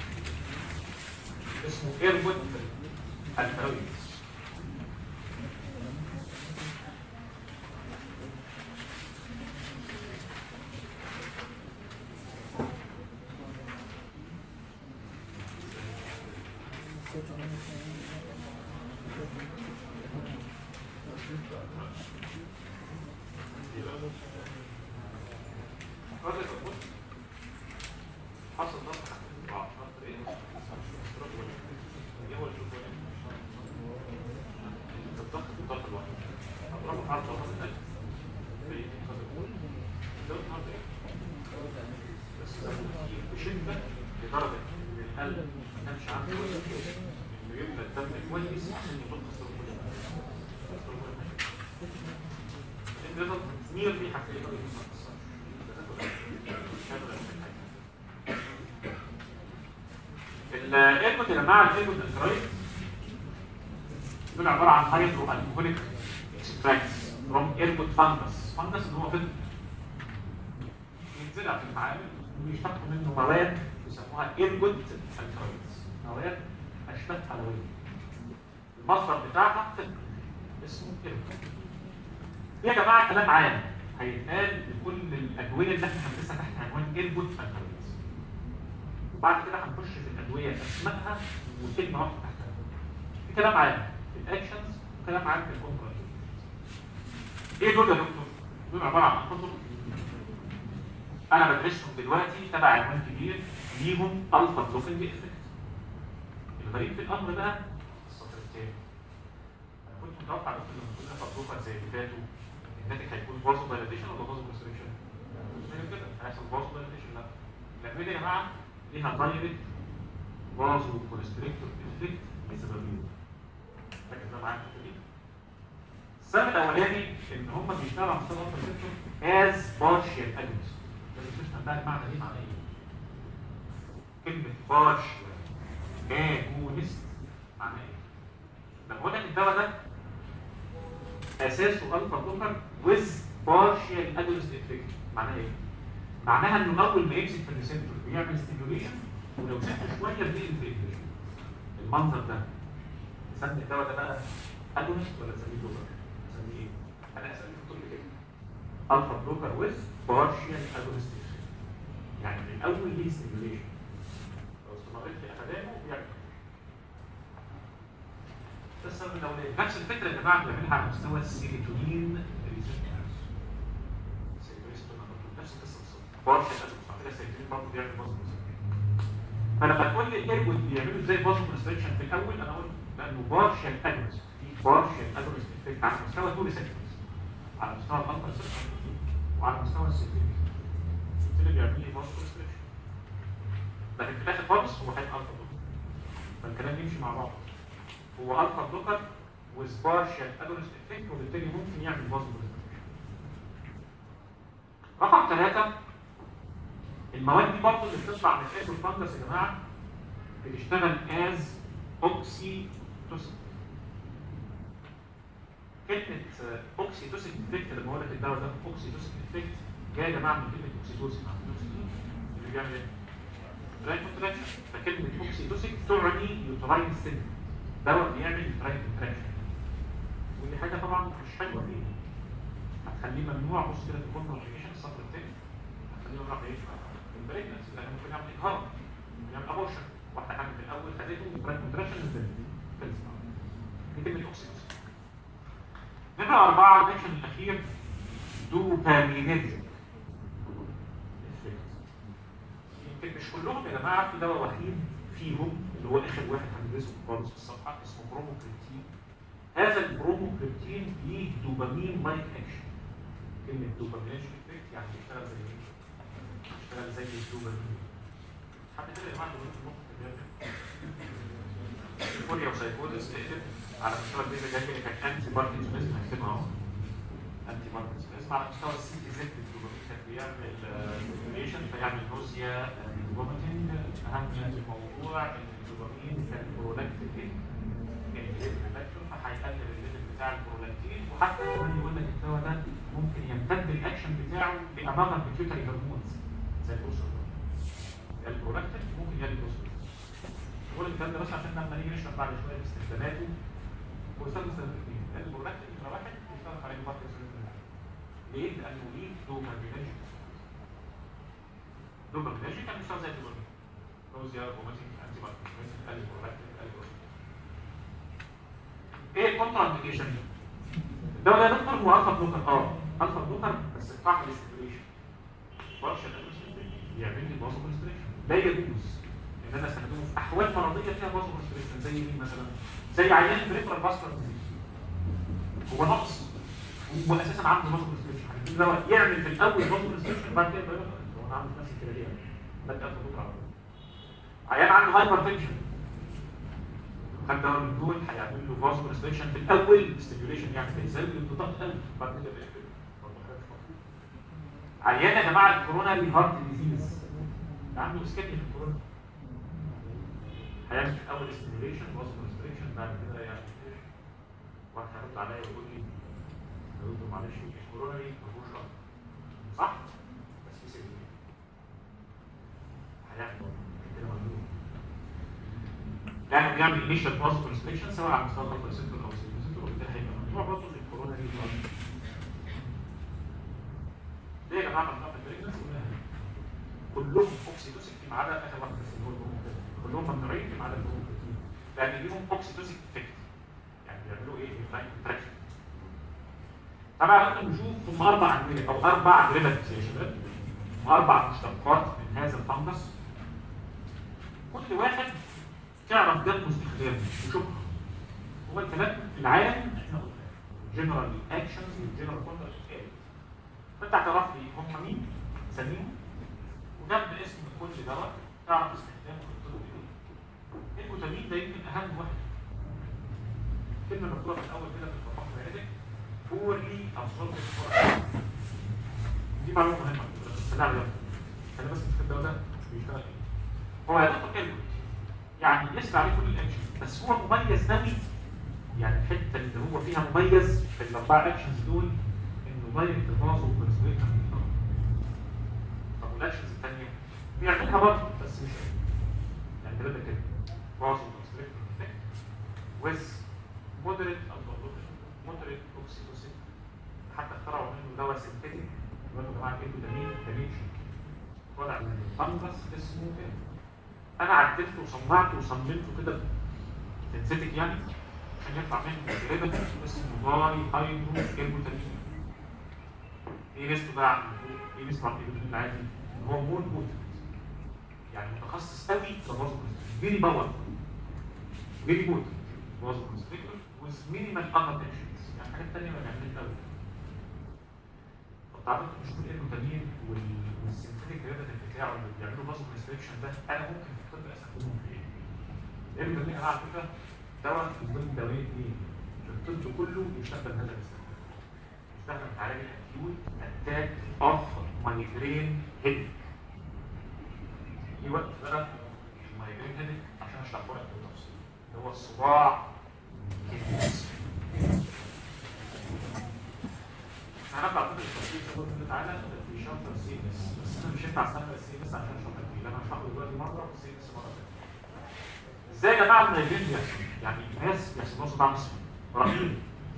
اسمه إيربوت الكالويدز. حصل ضغط الضغط في الضغط الواحد اضربه على الضغط الثاني زي بس بشده لدرجه ان القلب ما كانش عنده انه يملى الدم كويس عشان يضخ الضغط مير دي حاجه الإيربوت يا جماعه، الإيربوت الكالويدز دول عباره عن هيدرو الكحوليك اكستراكتس فروم إيربوت فانجس. فانجس اللي هو فطر ينزرع في المعامل ويشتقوا منه مواد يسموها إيربوت الكالويدز، مواد اشباه حلويه. المصدر بتاعها فطر اسمه إيربوت. يا جماعه كلام عام هيتقال لكل الادويه اللي احنا هندرسها تحت عنوان إيربوت الكالويدز. وبعد كده هنخش في الادويه اسمائها وكلمه واحده تحتها. في كلام عام في الاكشنز وكلام عام في الكونترا. ايه دول يا دكتور؟ دول عباره عن خطر انا بدرسهم دلوقتي تبع عنوان كبير ليهم الفا بلوكينج افكت. الغريب في الامر بقى السطر الثاني. انا كنت متوقع دكتور لما تقول الفا بلوكر زي اللي فاتوا الناتج هيكون فازو دايليتيشن ولا فازو كونستريكشن؟ مش كده هيحصل فازو دايليتيشن. لا الادويه يا جماعه ليها دايركت فازو كونستريكتور افكت لسببين. ركز بقى معايا في الحته دي. السبب الاولاني ان هم بيشتغلوا على مستوى الريسبتور از بارشال اجونست. لازم تفهم بقى المعنى دي معناه ايه. كلمه بارشال اجونست معناه ايه؟ لما اقول لك الدواء ده اساسه الفا بلوكر ويز بارشال اجونست افكت معناه ايه؟ معناها انه اول ما يمسك في الريسبتور بيعمل ستيميوليشن ولو سبته شويه بينفليشن. المنظر ده نسمي الدواء ده بقى اجونست ولا نسميه بلوكر؟ نسميه ايه؟ انا اسميه في كل كده الفا بلوكر ويز بارشال اجونست يعني من الاول ليه ستيميوليشن لو استمريت في اخدانه بيعمل. ده السبب الاولاني. نفس الفكره يا جماعه بنعملها على مستوى السيروتونين ريسبتورز. نفس القصه بالظبط. بارشال اجونست على فكره السيروتونين برضه بيعمل بازل. فلما تقول لي ايه بيعملوا ازاي بازل كونستريكشن في الاول انا اقول لانه بارشال اجونست في بارشال اجونست افكت على مستوى تو ريسبتورز على مستوى الالفا ريسبتور وعلى مستوى السيروتونين. اللي بيعمل لي بازل كونستريكشن لكن في الاخر خالص هو هيبقى الفا بلوكر. فالكلام يمشي مع بعض. هو الفا بلوكر ويز بارشال اجونست افكت وبالتالي ممكن يعمل بازل كونستريكشن. رقم 3 المواد دي برضه اللي بتطلع من الاكل فانجس يا جماعه بتشتغل از اوكسيتوسين. كلمه اوكسيتوسين افكت لما بقول لك الدواء ده اوكسيتوسين افكت جاي يا جماعه من كلمه اوكسيتوسين. اللي بيعمل ايه؟ براين كونتراكشن. فكلمه اوكسيتوسين تعني يوتراين ستيم. دواء بيعمل يوتراين كونتراكشن ودي حاجه طبعا مش حلوه فيه. هتخليه ممنوع. بص كده في الكونتراكشن السطر الثاني هتخليه ممنوع ايه؟ البريجنس لانه ممكن يعمل اجهاض يعمل ابورشن. واحده حامل في الاول خدته براين كونتراكشن خلص. دي كلمه اوكسيتوسين. نمرة 4 الاكشن الاخير دوبامينرجيك افكت. يمكن مش كلهم يا جماعه في دواء وحيد فيهم اللي هو اخر واحد هندرسه خالص في الصفحه اسمه بروموكريبتين. هذا البروموكريبتين ليه دوبامين لايك اكشن. كلمه دوبامين افكت يعني بيشتغل زي ايه؟ بيشتغل زي الدوبامين. حد كده يا جماعه دوبامين فوريا وسايكوزس اقلب على مستوى البيزا جاكي كانت انتي باركنسونيزم هكتبها اهو. انتي باركنسونيزم على مستوى السي تي زد الدوبامين كان بيعمل ستيميوليشن فيعمل نوزيا فوميتنج. اهم الموضوع ان الدوبامين كان برولاكتين فهيقلل الليفل بتاع البرولاكتين. وحتى كمان يقول لك الدواء ده ممكن يمتد الاكشن بتاعه لامام البيتيوتري هرمونز زي الاوستروجين. البرولاكتين ممكن يلي الاوستروجين. بقول الكلام ده بس عشان لما نيجي نشرح بعد شويه استخداماته ويستخدم استخدامين. البرولاكتين نمره واحد بيشتغل عليه باركنسونيزم. ليه؟ لانه ليه دوبامينرجيك. دوبامينرجيك كان بيشتغل زي الدوبامين. نوزيا فوميتنج انتي باركنسونيزم البرولاكتين البرولاكتين. ايه الكونترا انديكيشن؟ الدواء ده دكتور هو الفا بلوكر. الفا بلوكر بس بتاع الاستيميوليشن. بارشل يعمل لي بازو كونستريكشن. لا يجوز ان انا استخدمه في احوال مرضيه فيها بازو كونستريكشن زي مين مثلا؟ زي عيان بريفرال فاسكولار ديزيز. هو نقص هو اساسا عنده بازو كونستريكشن. هنديله دواء يعمل في الاول بازو كونستريكشن بعد كده هو انا عامل نفس كده ليه؟ بدي الفا بلوكر على طول. عيان عنده هايبر تنشن. خد دواء من دول هيعمل له فازو كونستريكشن في الاول ستيميوليشن يعني بيزود الانضغاط قوي بعد كده بيقفل. عيان يا جماعه الكوروناري هارت ديزيز عنده اسكيميا في الكورونا هيعمل في الاول ستيميوليشن فازو كونستريكشن بعد كده يعني واحد هيرد عليا ويقول لي اقول له معلش الكوروناري ما فيهوش رد صح؟ بس في سيجنال هيعمل كده مجنون يعني بيعمل انيشال فازو كونستريكشن سواء على مستوى البلد سنتر او سنتر وبالتالي هيبقى ممنوع برضه في الكوروناري هارت. ليه يا جماعه ممنوع في البريجنسي؟ كلهم اوكسيتوسيك ما عدا اخر واحد بس اللي هو البروموكريبتين. كلهم ممنوعين ما عدا البروموكريبتين لان ليهم اوكسيتوسيك افكت يعني بيعملوا ايه؟ انتراكشن. طبعا ممكن نشوف هم 4 أدوية او 4 ديريفاتيفز يا شباب. هم 4 مشتقات من هذا الفنجس. كل واحد تعرف جنبه استخدامه وشكرا. هو الكلام العام احنا قلناه جنرال اكشنز والجنرال كونتراكت. فانت هتعرف لي هم مين؟ سميهم وجنب اسم كل دواء تعرف استخدامه في الطب ايه. الكوتامين ده يمكن اهم واحد. كلمه مكتوبه في الاول كده في الفقره بتاعتك بورلي ابسوربد فورس. دي معلومه مهمه بس لا انا بس في الدواء ده بيشتغل ايه؟ هو يا دكتور كلمه يعني يسمع عليه كل الاكشن بس هو مميز قوي يعني الحته اللي هو فيها مميز في ال4 اكشنز دول انه دايركت فازو كونستريكشن. طب والاكشنز الثانيه بيعملها برضه بس مش يعني كده فازو كونستريكشن افكت ويز مودريت مودريت اوكسيتوسين. حتى اخترعوا منه دواء سنتيتيك برضه يا جماعه الكوتامين داميشن طالع من الفنجس اسمه ايه؟ انا عدلته وصنعته وصممته كده سنتيتيك يعني عشان يطلع منه تجربه اسمه داي هايدرو كيربوتامين. ايه نسبه بقى عن ايه نسبه عن الكيربوتامين العادي؟ هو مور بوتنت يعني متخصص قوي في الفازو فيري باور فيري بوتنت فازو كونستريكتور ويز مينيمال اذر اكشنز يعني حاجات ثانيه ما بيعملهاش قوي. طب تعرفوا نشوف الكيربوتامين والسنتيتيك ديريفاتيف بتاعه اللي بيعملوا فازو كونستريكشن ده انا ممكن في الطب استخدمهم في ايه؟ الكيربوتامين يا جماعه على فكره دواء من ضمن دوايين ايه؟ في الطب كله بيشتغل هذا الاستخدام. بيشتغل في علاج الاكيوت اتاك اوف مايجرين هيدك. في وقت بقى المايجرين هيدك عشان اشرحه لك بالتفصيل اللي هو الصداع النفسي. هنبدا على التفصيل ده باذن الله تعالى في شابتر سي اس بس انا مش هينفع استنى السي اس عشان اشرح لك انا هشرحه دلوقتي مره والسي اس مره ثانيه. ازاي يا جماعه المايجرين بيحصل؟ يعني ناس بيحصل لهم صداع نصفي رهيب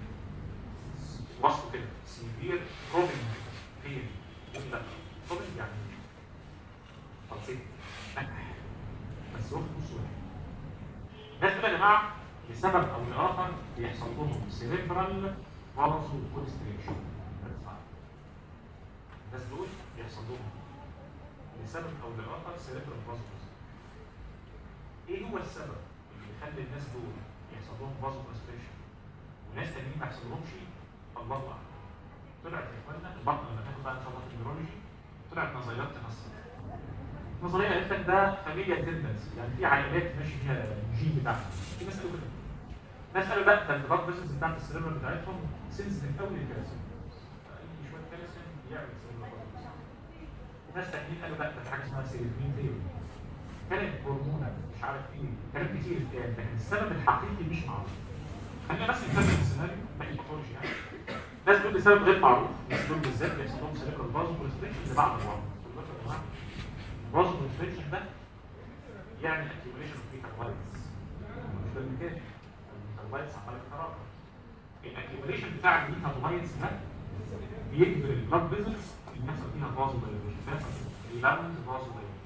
وصفه كده سيفير روبنج فين؟ لا روبنج يعني تنصيب بس روح بص واحد. الناس دول يا جماعه لسبب او لاخر بيحصل لهم سيريبرال فازو كونستريكشن. الناس دول بيحصل لهم لسبب او لاخر سيريبرال فازوبريشن. ايه هو السبب اللي يخلي الناس دول يحصل لهم فازوبريشن وناس تانيين ما يحصلهمش؟ الله اعلم. طلعت يا اخوانا البطن لما تاخد بقى ان شاء الله في النيورولوجي طلعت نظريات تفسر. نظريه قالت لك ده فاميليا تندنسي، يعني في عائلات ماشي فيها الجين بتاعها. في ناس قالوا كده. ناس قالوا لا ده البلاد فيسلز بتاعت السيريبرال بتاعتهم سنسيتيف قوي للكالسيوم. اي شويه كالسيوم يعمل سيريبرال فازوبريشن. وناس تانيين قالوا لا ده في حاجه اسمها سيريبرين ثيوري. كانت هرمونات مش عارف ايه، كلام كتير اتقال، لكن السبب الحقيقي مش معروف. خلينا بس نكمل السيناريو باقي باثولوجي يعني. الناس دول لسبب غير معروف، الناس دول بالذات بيحصل لهم سيريبرال فازوبريشن لبعض الوقت. الفازوبريشن ده يعني accumulation of metabolites. مش ده المكان. الميتابولايتس عماله تتراكم. الاكيوميليشن بتاع الميتابولايتس ده بيجبر البلاد فيزلز ان يحصل فيها فازودايليشن، بيحصل ريباوند فازودايليشن.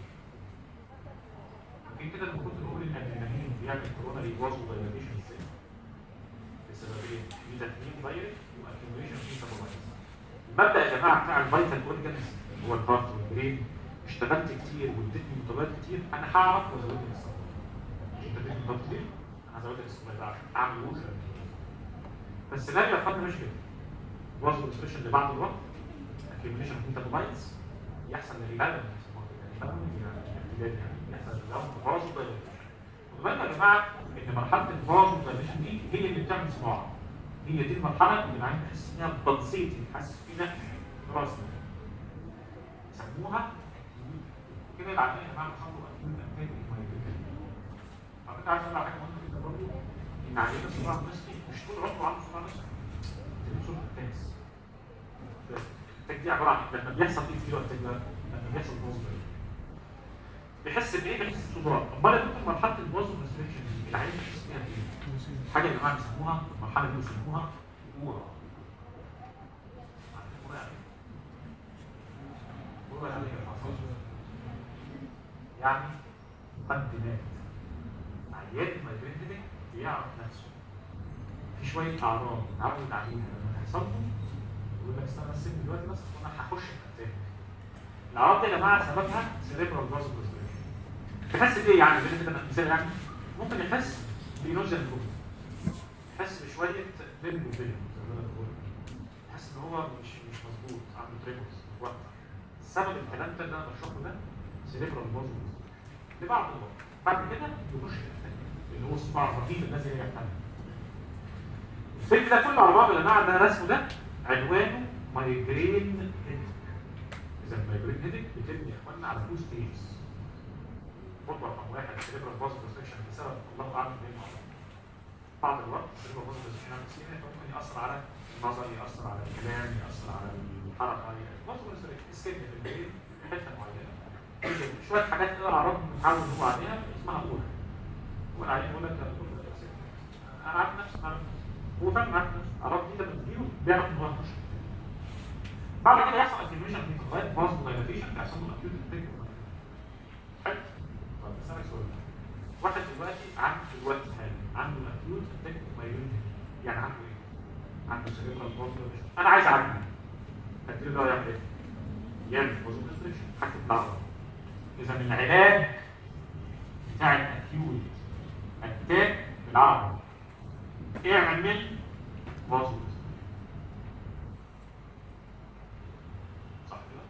عشان كده المفروض نقول ان الادرينالين بيعمل كوروناري فازودايليشن ازاي؟ بسببين: ميتاتنين دايركت واكيوميليشن اوف ميتابولايتس. المبدا يا جماعه بتاع الفيتال اورجانز هو الهارت والبرين. اشتغلت كتير واديتني متابعات كتير، انا هعرف وازود لك الصفر. مش انت اديتني متابعات كتير، انا هزود لك الصفر ده عشان اعمل وصل. بس لا يا اخوانا مش كده. وازن ريستريشن لبعض الوقت، اكيوميليشن اوف ميتابولايتس، يحصل ريبالانس يعني ارتداد، يعني يحصل فازو دايليشن. خدوا بالكم يا جماعه ان مرحله الفازو دايليشن دي هي اللي بتعمل صداع. هي دي المرحله اللي العين تحس انها بتنصيتي، تحس في نقش في راسنا. يسموها كده العيان يا جماعه بيحصل له اكيوت اتاك مايجرين. على فكره عايز اقول على حاجه مهمه جدا برضه، ان عيان الصداع النصفي مش طول عمره عنده صداع نصفي. دي صوره التاكس. التاك دي عباره عن لما بيحصل ايه في الوقت ده؟ لما بيحصل فازو بيحس بايه؟ بيحس بصداع. امال يا دكتور مرحله الفازو ريستريكشن العيان بيحس بيها بايه؟ حاجه يا جماعه بيسموها المرحله دي بيسموها اورا. يعني مقدمات. عيان المايجرين بيعرف نفسه في شويه اعراض اتعود عليها لما تحصل له يقول لك استنى السن دلوقتي بس وانا هخش في اتاك. الاعراض دي يا جماعه سببها سيريبرال فازوبريشن. تحس بايه يعني؟ زي كده مثال يعني ممكن يحس بنوزل الجلد، يحس بشويه ليمبو فيلم زي ما انا بقول، يحس ان هو مش مظبوط، عنده تريمورز وقت. السبب الكلام ده اللي انا بشرحه ده سيريبرال فازوبريشن لبعض الوقت. بعد كده يخش اللي هو الصباع الرهيب الذي لا يحتمل. الفيلم ده كله على بعض يا جماعه ده رسمه ده عنوانه مايجرين هيدك. اذا المايجرين هيدك بتبني يا اخوانا على تو ستيجز. خطوه رقم واحد سيريبرال فازوبريشن بسبب الله اعلم ايه الموضوع. بعض الوقت السيريبرال فازوبريشن ممكن ياثر على النظر، ياثر على الكلام، ياثر على الحركه. فازوبريشن سكيب في البرين في حته معينه. شويه حاجات كده اعراض بنحاول نقول عليها اسمها اولى. هو العيان يقول لك انا عارف نفسي، عارف نفسي. هو فعلا عارف نفسه. اعراض دي لما تجيله بيعرف ان هو هيخش. بعد كده يحصل اكيوميشن في ميتابولايت فازو دايليشن بيحصل له اكيوت اتاك. حلو. طب اسالك سؤال. واحد دلوقتي في الوقت الحالي عنده اكيوت اتاك مايجرين، يعني عنده ايه؟ عنده سيريبرال فازو دايليشن. انا عايز اعالجه. هتقول له يعمل ايه؟ يعمل فازو دايليشن، حاجه الدعوه. اذا العلاج بتاع الاكيوت اتاك بالعربي اعمل فازو. صح كده؟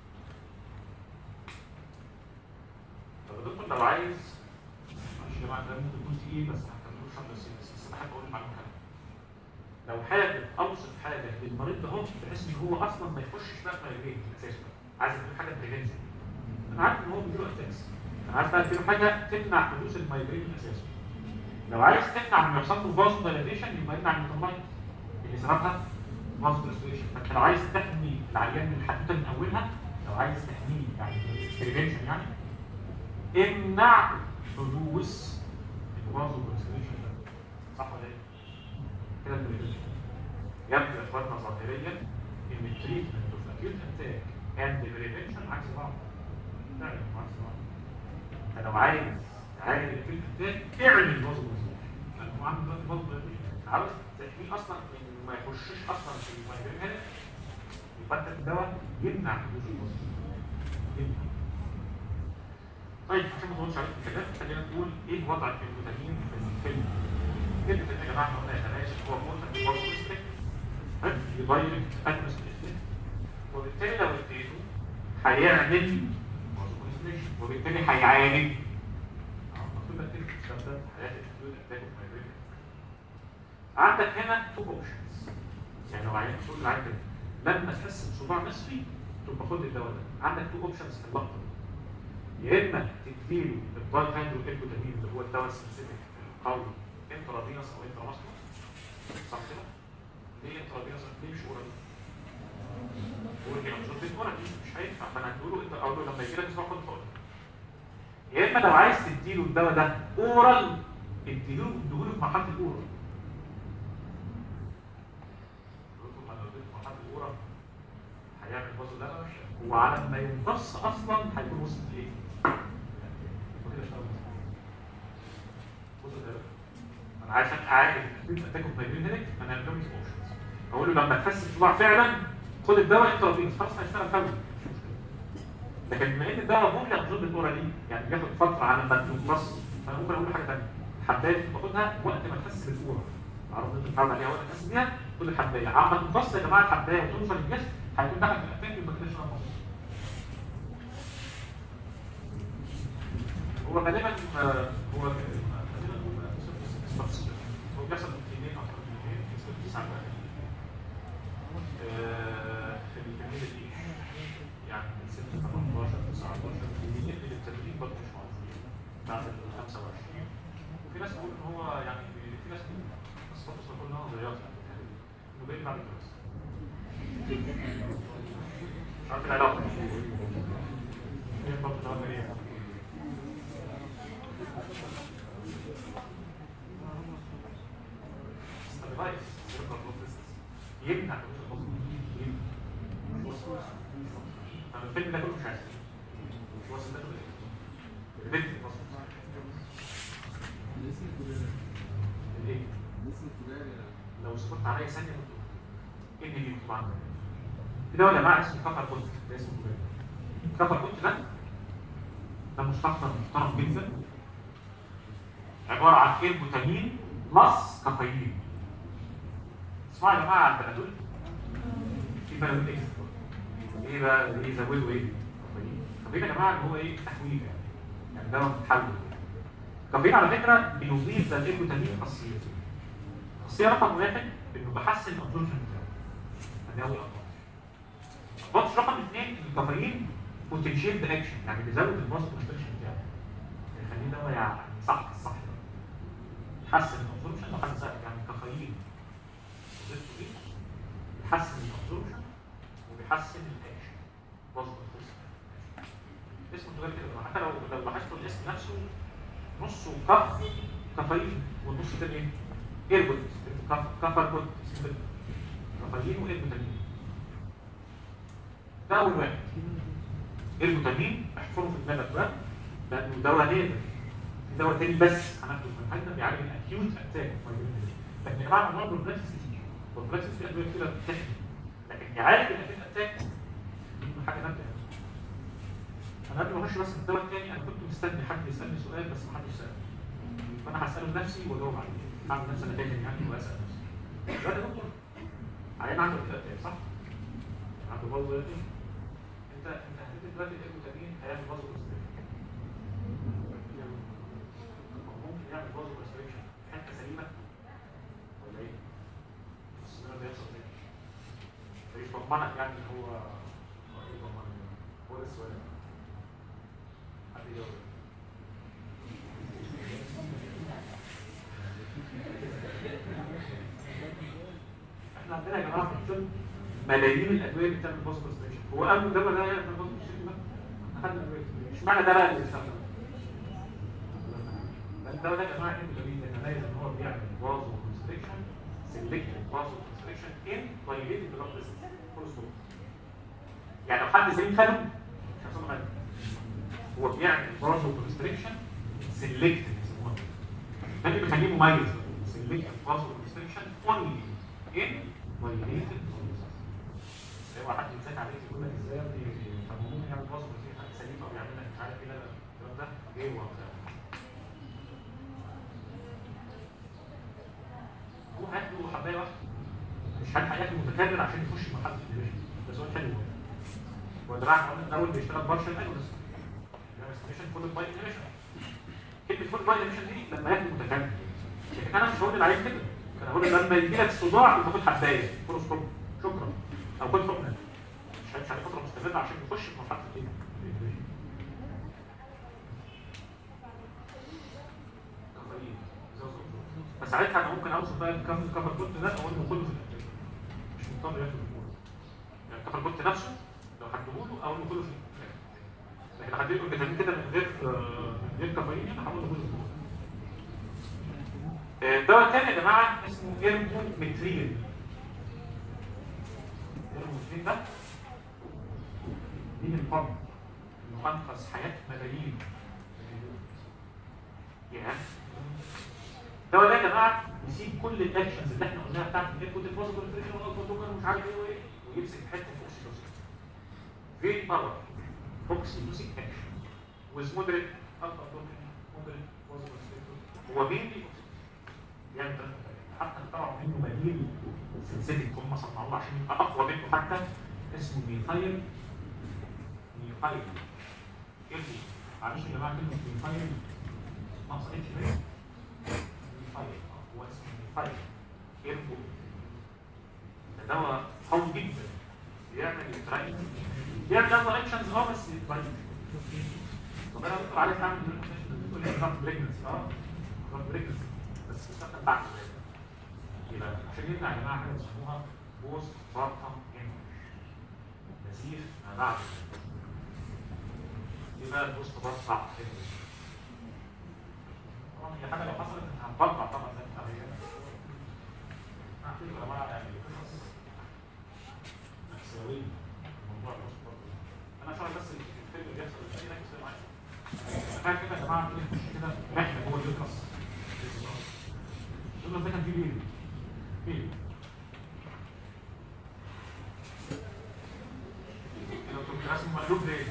طب يا دكتور لو عايز، معلش يا جماعه ده ممكن يكون تقيل بس هكمله شرح بس بحب اقول معلومه حلوه. لو حابب اوصف حاجه للمريض ده هو بحيث ان هو اصلا ما يخشش بقى في مايجرين اساسا، عايز يعمل حاجه بريفنشن. انا عارف ان هو بيجيله اتاكس، انا عارف بقى له حاجه تمنع حدوث المايجرين اساسا. لو عايز تمنع انه يحصل له فازو دايليشن يبقى يمنع الميتابولايت اللي سببها فازو دايليشن. فانت لو عايز تحمي العيان من الحدوته من اولها، لو عايز تحميه يعني بريفنشن يعني، امنع حدوث الفازو دايليشن ده. صح ولا ايه؟ كده البريفنشن. يبدو يا اخواننا ظاهريا ان التريتمنت اوف اكيوت اتاك اند بريفنشن عكس بعض. فعلا عكس بعض. فلو عايز تعالج الاكيوت اتاك اعمل فازو دايليشن. لان هو عنده دلوقتي فازو دايليشن، عاوز تحميه اصلا من ما يخشش اصلا في المايجرين هنا، يبقى انت الدواء يمنع حدوث الفازو. يمنع. طيب عشان ما نطولش عليكم الكلام خلينا نقول ايه وضع الجلوتامين في الفيلم. كلمه يا جماعه احنا قلنا يا باشا هو مورتال بروستيك يدايركت ادمنستريشن، وبالتالي لو اديته هيعمل وبالتالي هيعالج. المفروض اكتب استخدام حياه الفلويد اتاك اوف. عندك هنا تو اوبشنز، يعني لو عايز تقول العيان كده لما تحس بصداع نصفي تبقى خد الدواء ده. عندك تو اوبشنز في اللقطه دي، يا اما تديله الداي هايدرو البوتامين اللي هو الدواء السبيسيفيك القوي انترافينوس او انتراماسكولار، صح كده؟ ليه انترافينوس؟ ليه مش اورال؟ اورال مش قصدي اورال مش هينفع، فانا هديله انت اقول له لما يجي لك صداع خد اورال. يا اما لو عايز تديله الدواء ده اورال اديله في مرحله الاورال. هيعمل الباص ده وعلى ما يمتص اصلا هيكون وصل لايه؟ انا عشان اعالج اتاك اوف مايجرين هيك انا هعمل اوبشنز، اقول له لما تحس بصداع فعلا خد الدواء انت رضيت خلاص هيشتغل فوري مش مشكله. لكن بما ان الدواء ممكن اظن الاورال دي يعني بياخد فتره على ما يمتص، فانا ممكن اقول له حاجه ثانيه، الحبايه باخدها وقت ما تحس بالاورال، عرض انت تتعود عليها وقت ما تحس بيها خد الحبايه، عم تمتص يا جماعه الحبايه وتوصل للجسم هيكون دخل في الاتاك يبقى كده شرب. هو غالبا هو بيحصل في 2 او 3 في الكميه دي يعني من 6 18 19 يقل التدريب برضه مش معروفين بعد ال 25. وفي ناس بتقول ان هو يعني في ناس بس بتوصل كل نظريات يعني انه بيجي بعد الجواز. مش عارف العلاقه ايه برضه النهارده ايه؟ يمنع الفيلم ده كله مش عايز وصل ده البنت ايه لو سقطت عليا ثانيه ايه اللي يجي طبعا ده ولا مع اسمه كفر كنت ده اسمه كفر كنت ده مستحضر محترم جدا عباره عن البوتامين بلس كافيين. اسمعوا يا جماعه البنادول في بنادول ايه بقى ايه زودوا ايه؟ كافيين يا جماعه اللي هو ايه تحويل يعني ده بتحول. كافيين على فكره بيضيف للبوتامين خاصيه رقم 1 انه بحسن الابزوربشن بتاعه. ادي اول خطوه. رقم 2 الكافيين بوتنشال باكشن يعني بيزود الباص كونستركشن بتاعه يخليه دواء يعني صح الصح يحسن الابزوربشن وحسن يعني الكافيين بيحسن الابزوربشن وبيحسن الاكشن بظبط اسمه غير كده حتى لو لاحظتوا الاسم نفسه نصه كافيين والنص الثاني ايه؟ ايربوت كافربوت كافيين وايربوتامين. ده اول واحد. ايربوتامين احفره في دماغك بقى لانه دواء نادر. في دواء تاني بس هناخده في المنهج بيعالج الاكيوت اتاك لكن يا جماعه الموضوع بروفلاكسس كتير والبروفلاكسس في ادويه كتير بتحمي لكن يعالج الاكيوت اتاك حاجه نادره. انا قبل ما اخش بس الدواء الثاني انا كنت مستني حد يسالني سؤال بس ما حدش سالني فانا هساله لنفسي واجاوب عليه. هعمل نفسي انا فاهم يعني واسال نفسي. دلوقتي يا دكتور عيان عنده اكتئاب صح؟ عنده برضه دلوقتي انت هتدي دلوقتي الايبوتامين هيعمل برضه كونستريكشن. ممكن يعمل برضه كونستريكشن حته سليمه ولا ايه؟ بس ده بيحصل تاني. مش بطمنك يعني هو ايه بطمنك؟ هو ده السؤال. حد يجاوب. احنا عندنا يا جماعه في الطب ملايين الادويه اللي بتعمل باز كونستريكشن. هو قبل ده ولا يعمل باز كونستريكشن ده؟ خدنا الادويه مش معنى ده بقى اللي بيستخدم. الدواء ده يا جماعه ايه اللي بيتميز ان هو بيعمل باز كونستريكشن سيلكتيف باز كونستريكشن ان دايليتد بلاد فيسلز فول ستوب. يعني لو حد سليم خده مش هيحصل له حاجه. هو بيعمل باز كونستريكشن سيلكتيف يسموها ده اللي بيخليه مميز. سيلكتيف باز كونستريكشن اونلي ان دايليتد هو حد يتسال عليك يقول لك ازاي طب ممكن يعمل باص ويصير حد سليم او يعمل لك مش عارف ايه الكلام ده ايه واقع هو هياكله حبايه واحده مش هلحق ياكل متكرر عشان يخش مرحله الديفيجن ده سؤال حلو هو ده بقى الاول بيشتغل بارشل اجونست استيميشن فول باي انيميشن كلمه فول باي انيميشن دي لما ياكل متكرر لكن انا مش هقول عليه كده انا هقول لما يجي لك صداع وتاخد حبايه فول شكرا او كل حقنه مش هيمشي عليه فتره مستمره عشان يخش في مرحله الديفيجن فساعتها انا ممكن اوصف بقى الكفر بوت ده اقول له كله في الانتاج مش مضطر ياخد الكوره يعني الكفر بوت نفسه لو هديهوله اقول له كله في الانتاج لكن هديله الفيتامين كده من غير كافيين انا هقول له كله في الكوره دواء تاني يا جماعه اسمه ايرمومترين الايرمومترين ده دي من الفضل انه انقذ حياه ملايين يعني الدواء ده يا جماعه يسيب كل الاكشنز اللي احنا قلناها بتاعت الانبوت الفوزبل تريشن والالفا ومش عارف ايه وايه ويمسك حته اوكسيتوسين فيري باور اوكسيتوسين اكشن ويز مودريت الفا مودريت فوزبل تريشن هو مينلي يعني حتى طلعوا منه بديل سلسله هم صنعوه عشان يبقى اقوى منه حتى اسمه ميثايل معلش يا جماعه كلمه ميثايل ما صحيتش ليه هو اسمه ميثايل ايربو ده دواء قوي جدا بيعمل ترايد بيعمل انريكشنز بس ترايد طب انا بقول عليه تعمل بتقول لي نظام بريجنسي نظام بريجنسي بس بيستخدم بعد يبقى عشان يمنع يا جماعه حاجه بيسموها بوست بارتم نزيف ما بعد يبقى البوست بارتم صعب طبعا هي حاجه لو حصلت انت هتبطع طبعا زي ما هي يا جماعه يعني قصص مأساوية موضوع البوست بارتم انا شايف بس الفيلم اللي بيحصل في ايدك بس معايا كده يا جماعه كده رحله جوه اليوترس اليوترس ده كان فيه بيبي لو كنت راسم مقلوب ليه؟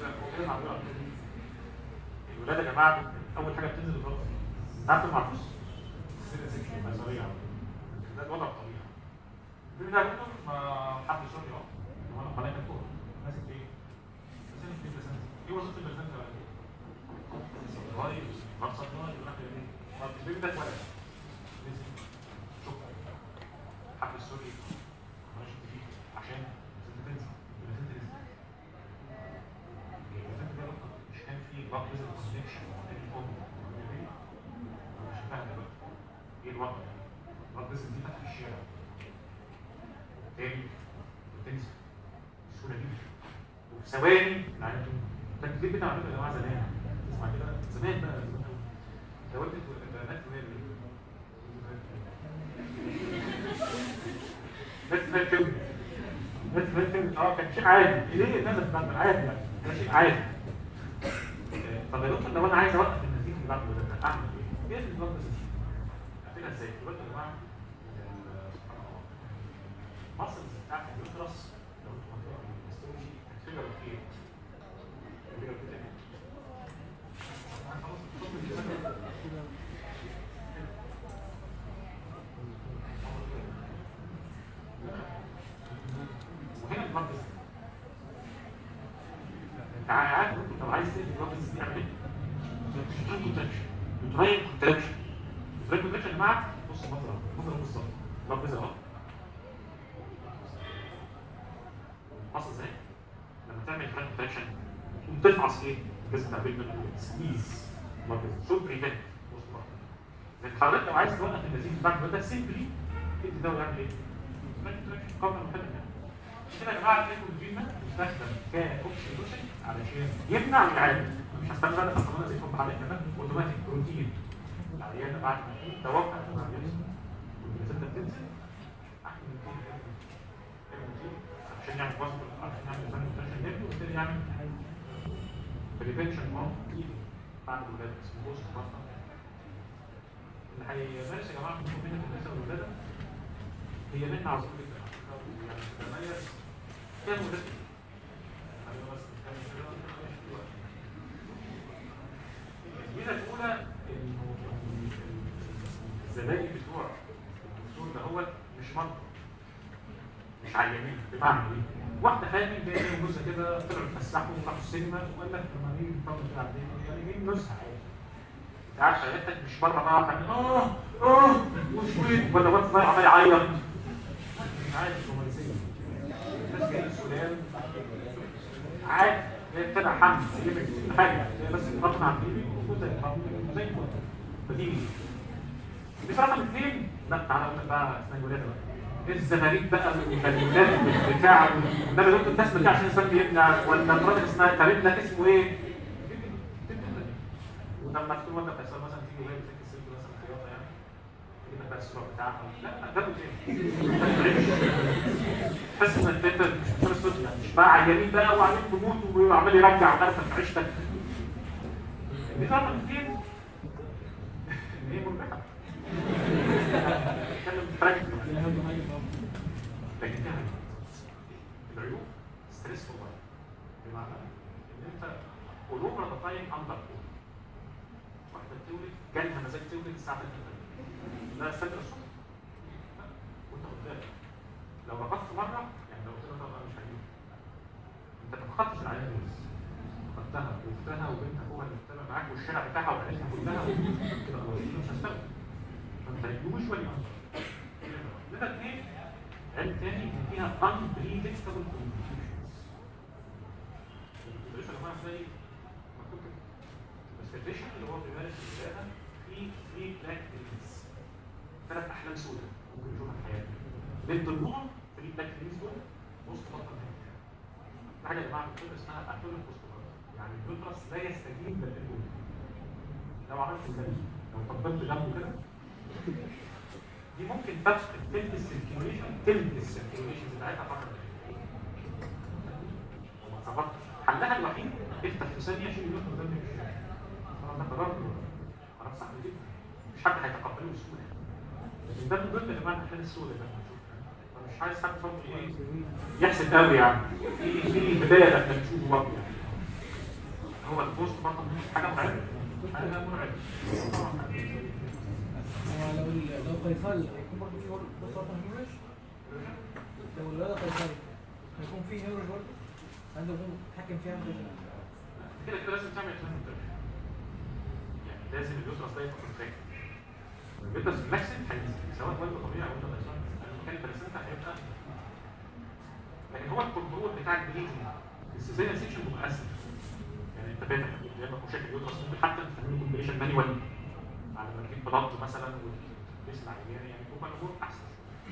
الولاده يا جماعه اول حاجه بتنزل الغلط عارف المعكوس السيره سكشن ميزانيه ده الوضع الطبيعي البيبي ده منه ما حدش راضي يقف هو انا خلاك الكوره ماسك ايه؟ بس مش بيبريزنت ايه وظيفه البريزنت بقى ايه؟ صغير مقصد صغير طب البيبي ده اتولد شكرا حق السوري ماشي فيه عشان تنزل مش كان في باب ليزر كونكشن مش فاهم دلوقتي ايه الوضع يعني باب ليزر دي تحت الشارع تاني وتنزل بسهوله جدا وفي ثواني التكليف بتاع يا جماعه زمان اسمع كده زمان بقى لو انت البيانات بس كان شيء عادي ليه الناس بتعمل عادي يعني ده شيء عادي طب يا دكتور لو انا عايز اوقف النزيف اللي بعد الولاده اعمل ايه؟ ايه النظام ده؟ اعملها ازاي؟ دلوقتي يا جماعه سبحان الله مصر بتاعت اليوترس لو انتوا هتقرا في الاستولوجي هتفكروا في ايه؟ وهنا البلد انت عارف لو عايز تقلب البلد دي اعمل ايه؟ تراين كونتراكشن يا جماعه بص مصر بالظبط البلد اهو مصر ازاي؟ لما تعمل تراين كونتراكشن تفعص ايه؟ الجسم بتاع البيبي سكويز شو بريفنت لكن حضرتك لو عايز توقف النزيف بعد ده سيمبلي انت ده يعمل ايه؟ قبل المحدد كده يا جماعه الكونفينمنت بيستخدم كاوكسيدوشن علشان يمنع العادة مش هستخدم بقى القانون زي فوق عليه كمان اوتوماتيك بروتين العيان بعد ما توقع والبلازنتا بتنزل عشان يعمل وصف عشان يعمل فانكشن ليفل وبالتالي يعمل بريفنشن اوف بعد الولاده اسمه بوست بارتم اللي هيمارس يا جماعه مهنه النساء والولاده هي مهنه عظيمه جدا يعني تتميز فيها مدرسه بمعنى ايه؟ واحده حامل جايه جوزها كده طلعوا يتفسحوا وراحوا السينما وقال لك لما نيجي نطلع كده على الدنيا يعني جايين نزهه عادي. انت عارف حياتك مش بره بقى حامل وشويت ولا واد صغير عمال يعيط. عادي رومانسيه. الناس جايه السودان عادي هي بتبقى حمل هي حاجه هي بس بتطلع على البيبي وجوزها يتحمل زي الفل. بديهي. بصراحه الاثنين لا تعالى اقول لك بقى اسمها الولاده بقى. الزغاريد بقى والفانيلات والبتاع انما دول الناس بتاع عشان يسمي ابنها ولا مرات اسمها طب ابنك اسمه ايه؟ ولما تكون واحده بتحصل مثلا تيجي وهي بتفك الست مثلا خياطه يعني تجيب لك بقى الصوره بتاعها لا ده تحس ان انت مش بقى عيانين بقى وعاملين تموت وعمال يرجع عارفه في عيشتك. دي طبعا كتير هي مربحه. بتتكلم براكتيكال لكن فيها العيوب ستريس والله بمعنى ان انت قلوب ربطاين اندر واحده بتولد جالها مزاج تولد الساعه 3 لا استنى الصبح وانت قدام لو ربطت مره يعني لو قلت لها مش هجيب انت ما خدتش العيال دي بس خدتها واختها وبنت اخوها اللي بتتابع معاك والشارع بتاعها وعيلتها كلها كده خلاص مش هستخدم فانت يوجوالي اندر. نمرة 2 علم تاني كان فيها unpredictable complications. الكونتريشن يا جماعه زي مكتوب كده. بس الكونتريشن اللي هو بيمارس الولاده في 3 بلاك ديلز 3 احلام سوداء ممكن نشوفها في حياتنا. من ضمنهم 3 بلاك ديلز دول بوست بطن هيك. في حاجه يا جماعه في الطب اسمها اتوليك بوست بطن يعني اليوترس لا يستجيب للانبوت. لو عملت كده لو طبقت دمه كده دي ممكن تفقد تلت السيركيوليشن بتاعتها فقط وما تصرفش. حلها الوحيد افتح في ثانيه شيل اليوتر ده من الشارع. طبعا ده قرار قرار صعب جدا مش حد هيتقبله بسهوله. لكن ده من ضمن اللي معنى احلام السوداء ده فمش عايز حد برضه ايه يحسب قوي يعني في بدايه لما تشوفه برضه يعني هو البوست برضه حاجه مرعبه حاجه مرعبه. لو قيصري هيكون برضه في بوست بطن هيوريج. لو الولاده قيصري هيكون في هيوريج برضه عنده متحكم فيها كده لازم تعمل ترانسفير يعني لازم اليوترس ده يبقى كونتراكت. اليوترس فلكسن هينزل سواء والده طبيعي او والده قيصري كان البلاسنتا هيبقى لكن هو الكنترول بتاع البليدنج السيزيريان سيكشن مؤثر يعني انت فاتح قدامك مشاكل اليوترس ممكن حتى تعمل كومبليشن مانيوال على ما تجيب بلط مثلا وتقيس العيان يعني تبقى الامور احسن.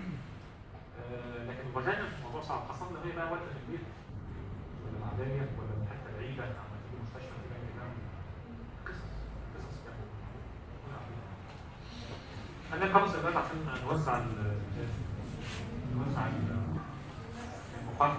لكن الفاجينا الموضوع صعب خاصه لو هي بقى والده في البيت ولا معديه ولا من حته بعيده او ما تيجي مستشفى كده كده قصص كده. خلينا نخلص دلوقتي عشان نوزع المقارنه.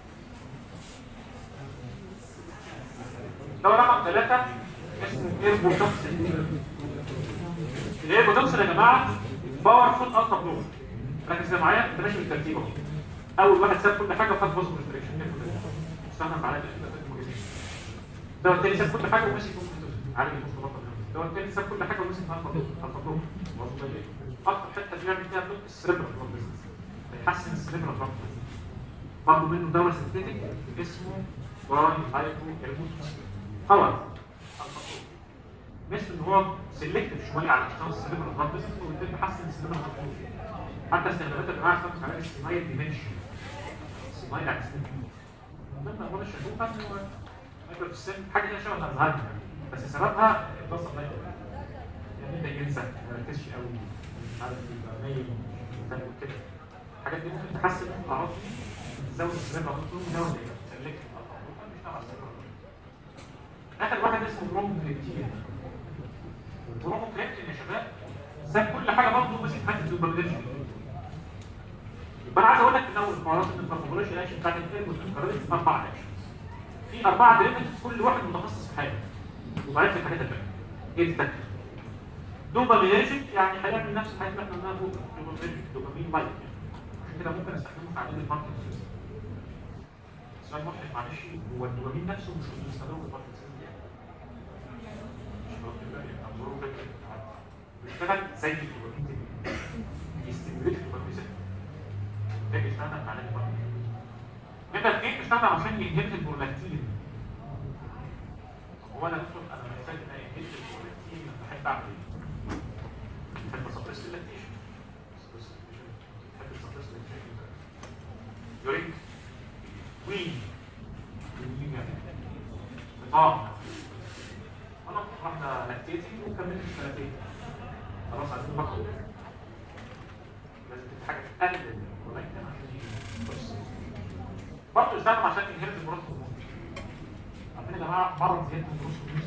ده رقم 3 اسمه ايربوتوكسين. الايربوتوكسين يا جماعه باورفول الترا بلوك. ركز معايا انت ماشي بالترتيب اهو. اول واحد ساب كل حاجه وخد بوزيتيف ريستريكشن استنى على ده الثاني ساب كل حاجه وماشي عالج المستقبل. ده الثاني ساب كل حاجه وماشي الترا بلوك. مظبوط ايه اكتر حته بيعمل فيها بلوك السريبرال بلوك بيحسن السريبرال بلوك. برضه منه دواء سنتيتيك اسمه باي هايبو ايربوتوكسين خلاص مثل ان هو سيلكتيف شويه على اشخاص السيريبرال بلاد فيسلز وبالتالي بيحسن السيريبرال بلاد. حتى استخدامات الجماعه خمس على السمايل ديمنشن السمايل على السن لما اقول الشيخوخه انه في السن حاجه كده شبه الازهار بس سببها الضغط الله يعني انت ينسى ما يركزش قوي مش عارف يبقى نايم كده الحاجات دي ممكن تحسن الاعراض تزود السيريبرال بلاد وتزود سيلكتيف مش تبع السيريبرال. اخر واحد اسمه بروموكريبتين. البروموكريبتين يا شباب ساب كل حاجه برضه بس في حته الدوبامينرجي. يبقى انا عايز اقول لك من اول المرات ان الفارماكولوجيا الاكشن بتاعت الفيلم والانكراديت 4 اكشن. في 4 دريفيتيف كل واحد متخصص في حاجه. وبعدين في الحاجات الثانيه. ايه الفكره؟ دوبامينرجي يعني هيعمل نفس الحاجه اللي احنا قلناها فوق دوبامين لايك عشان كده ممكن استخدمه في عمليه الباركنسون. سؤال محرج معلش هو الدوبامين نفسه مش بنستخدمه في الباركنسون بيشتغل زي الدوبامين يستمريت الدوبامين ده بيشتغل على الباركنسون. عشان ينهبت البرولاكتين. هو انا دكتور انا محتاج ان انا انهبت البرولاكتين لما بحب اعمل ايه؟ بحب اسبرس اللاكتيشن. بحب اسبرس اللاكتيشن during wean. طبعا انا واحده لاكتيتي وكملت السنتين خلاص عايزين نخرج. لازم حاجه تقلل البرولاكتين عشان بس برضه يستخدم عشان ينهبت البرولاكتين. عارفين يا جماعه مرض زياده البرولاكتين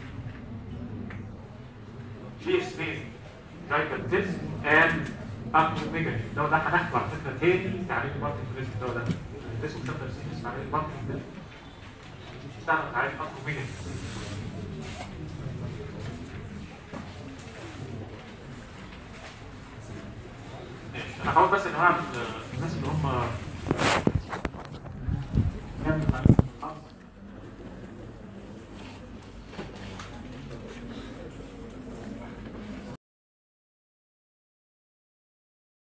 في سبيس دايبيتيز اند اكروميجالي. ده هناخده على فكره تاني تعريف البارتنجريزم. ده اسمه شابتر 6 تعريف البارتنجريزم. استعمل تعريف اكروميجالي. انا هحاول بس يا جماعه الناس اللي هم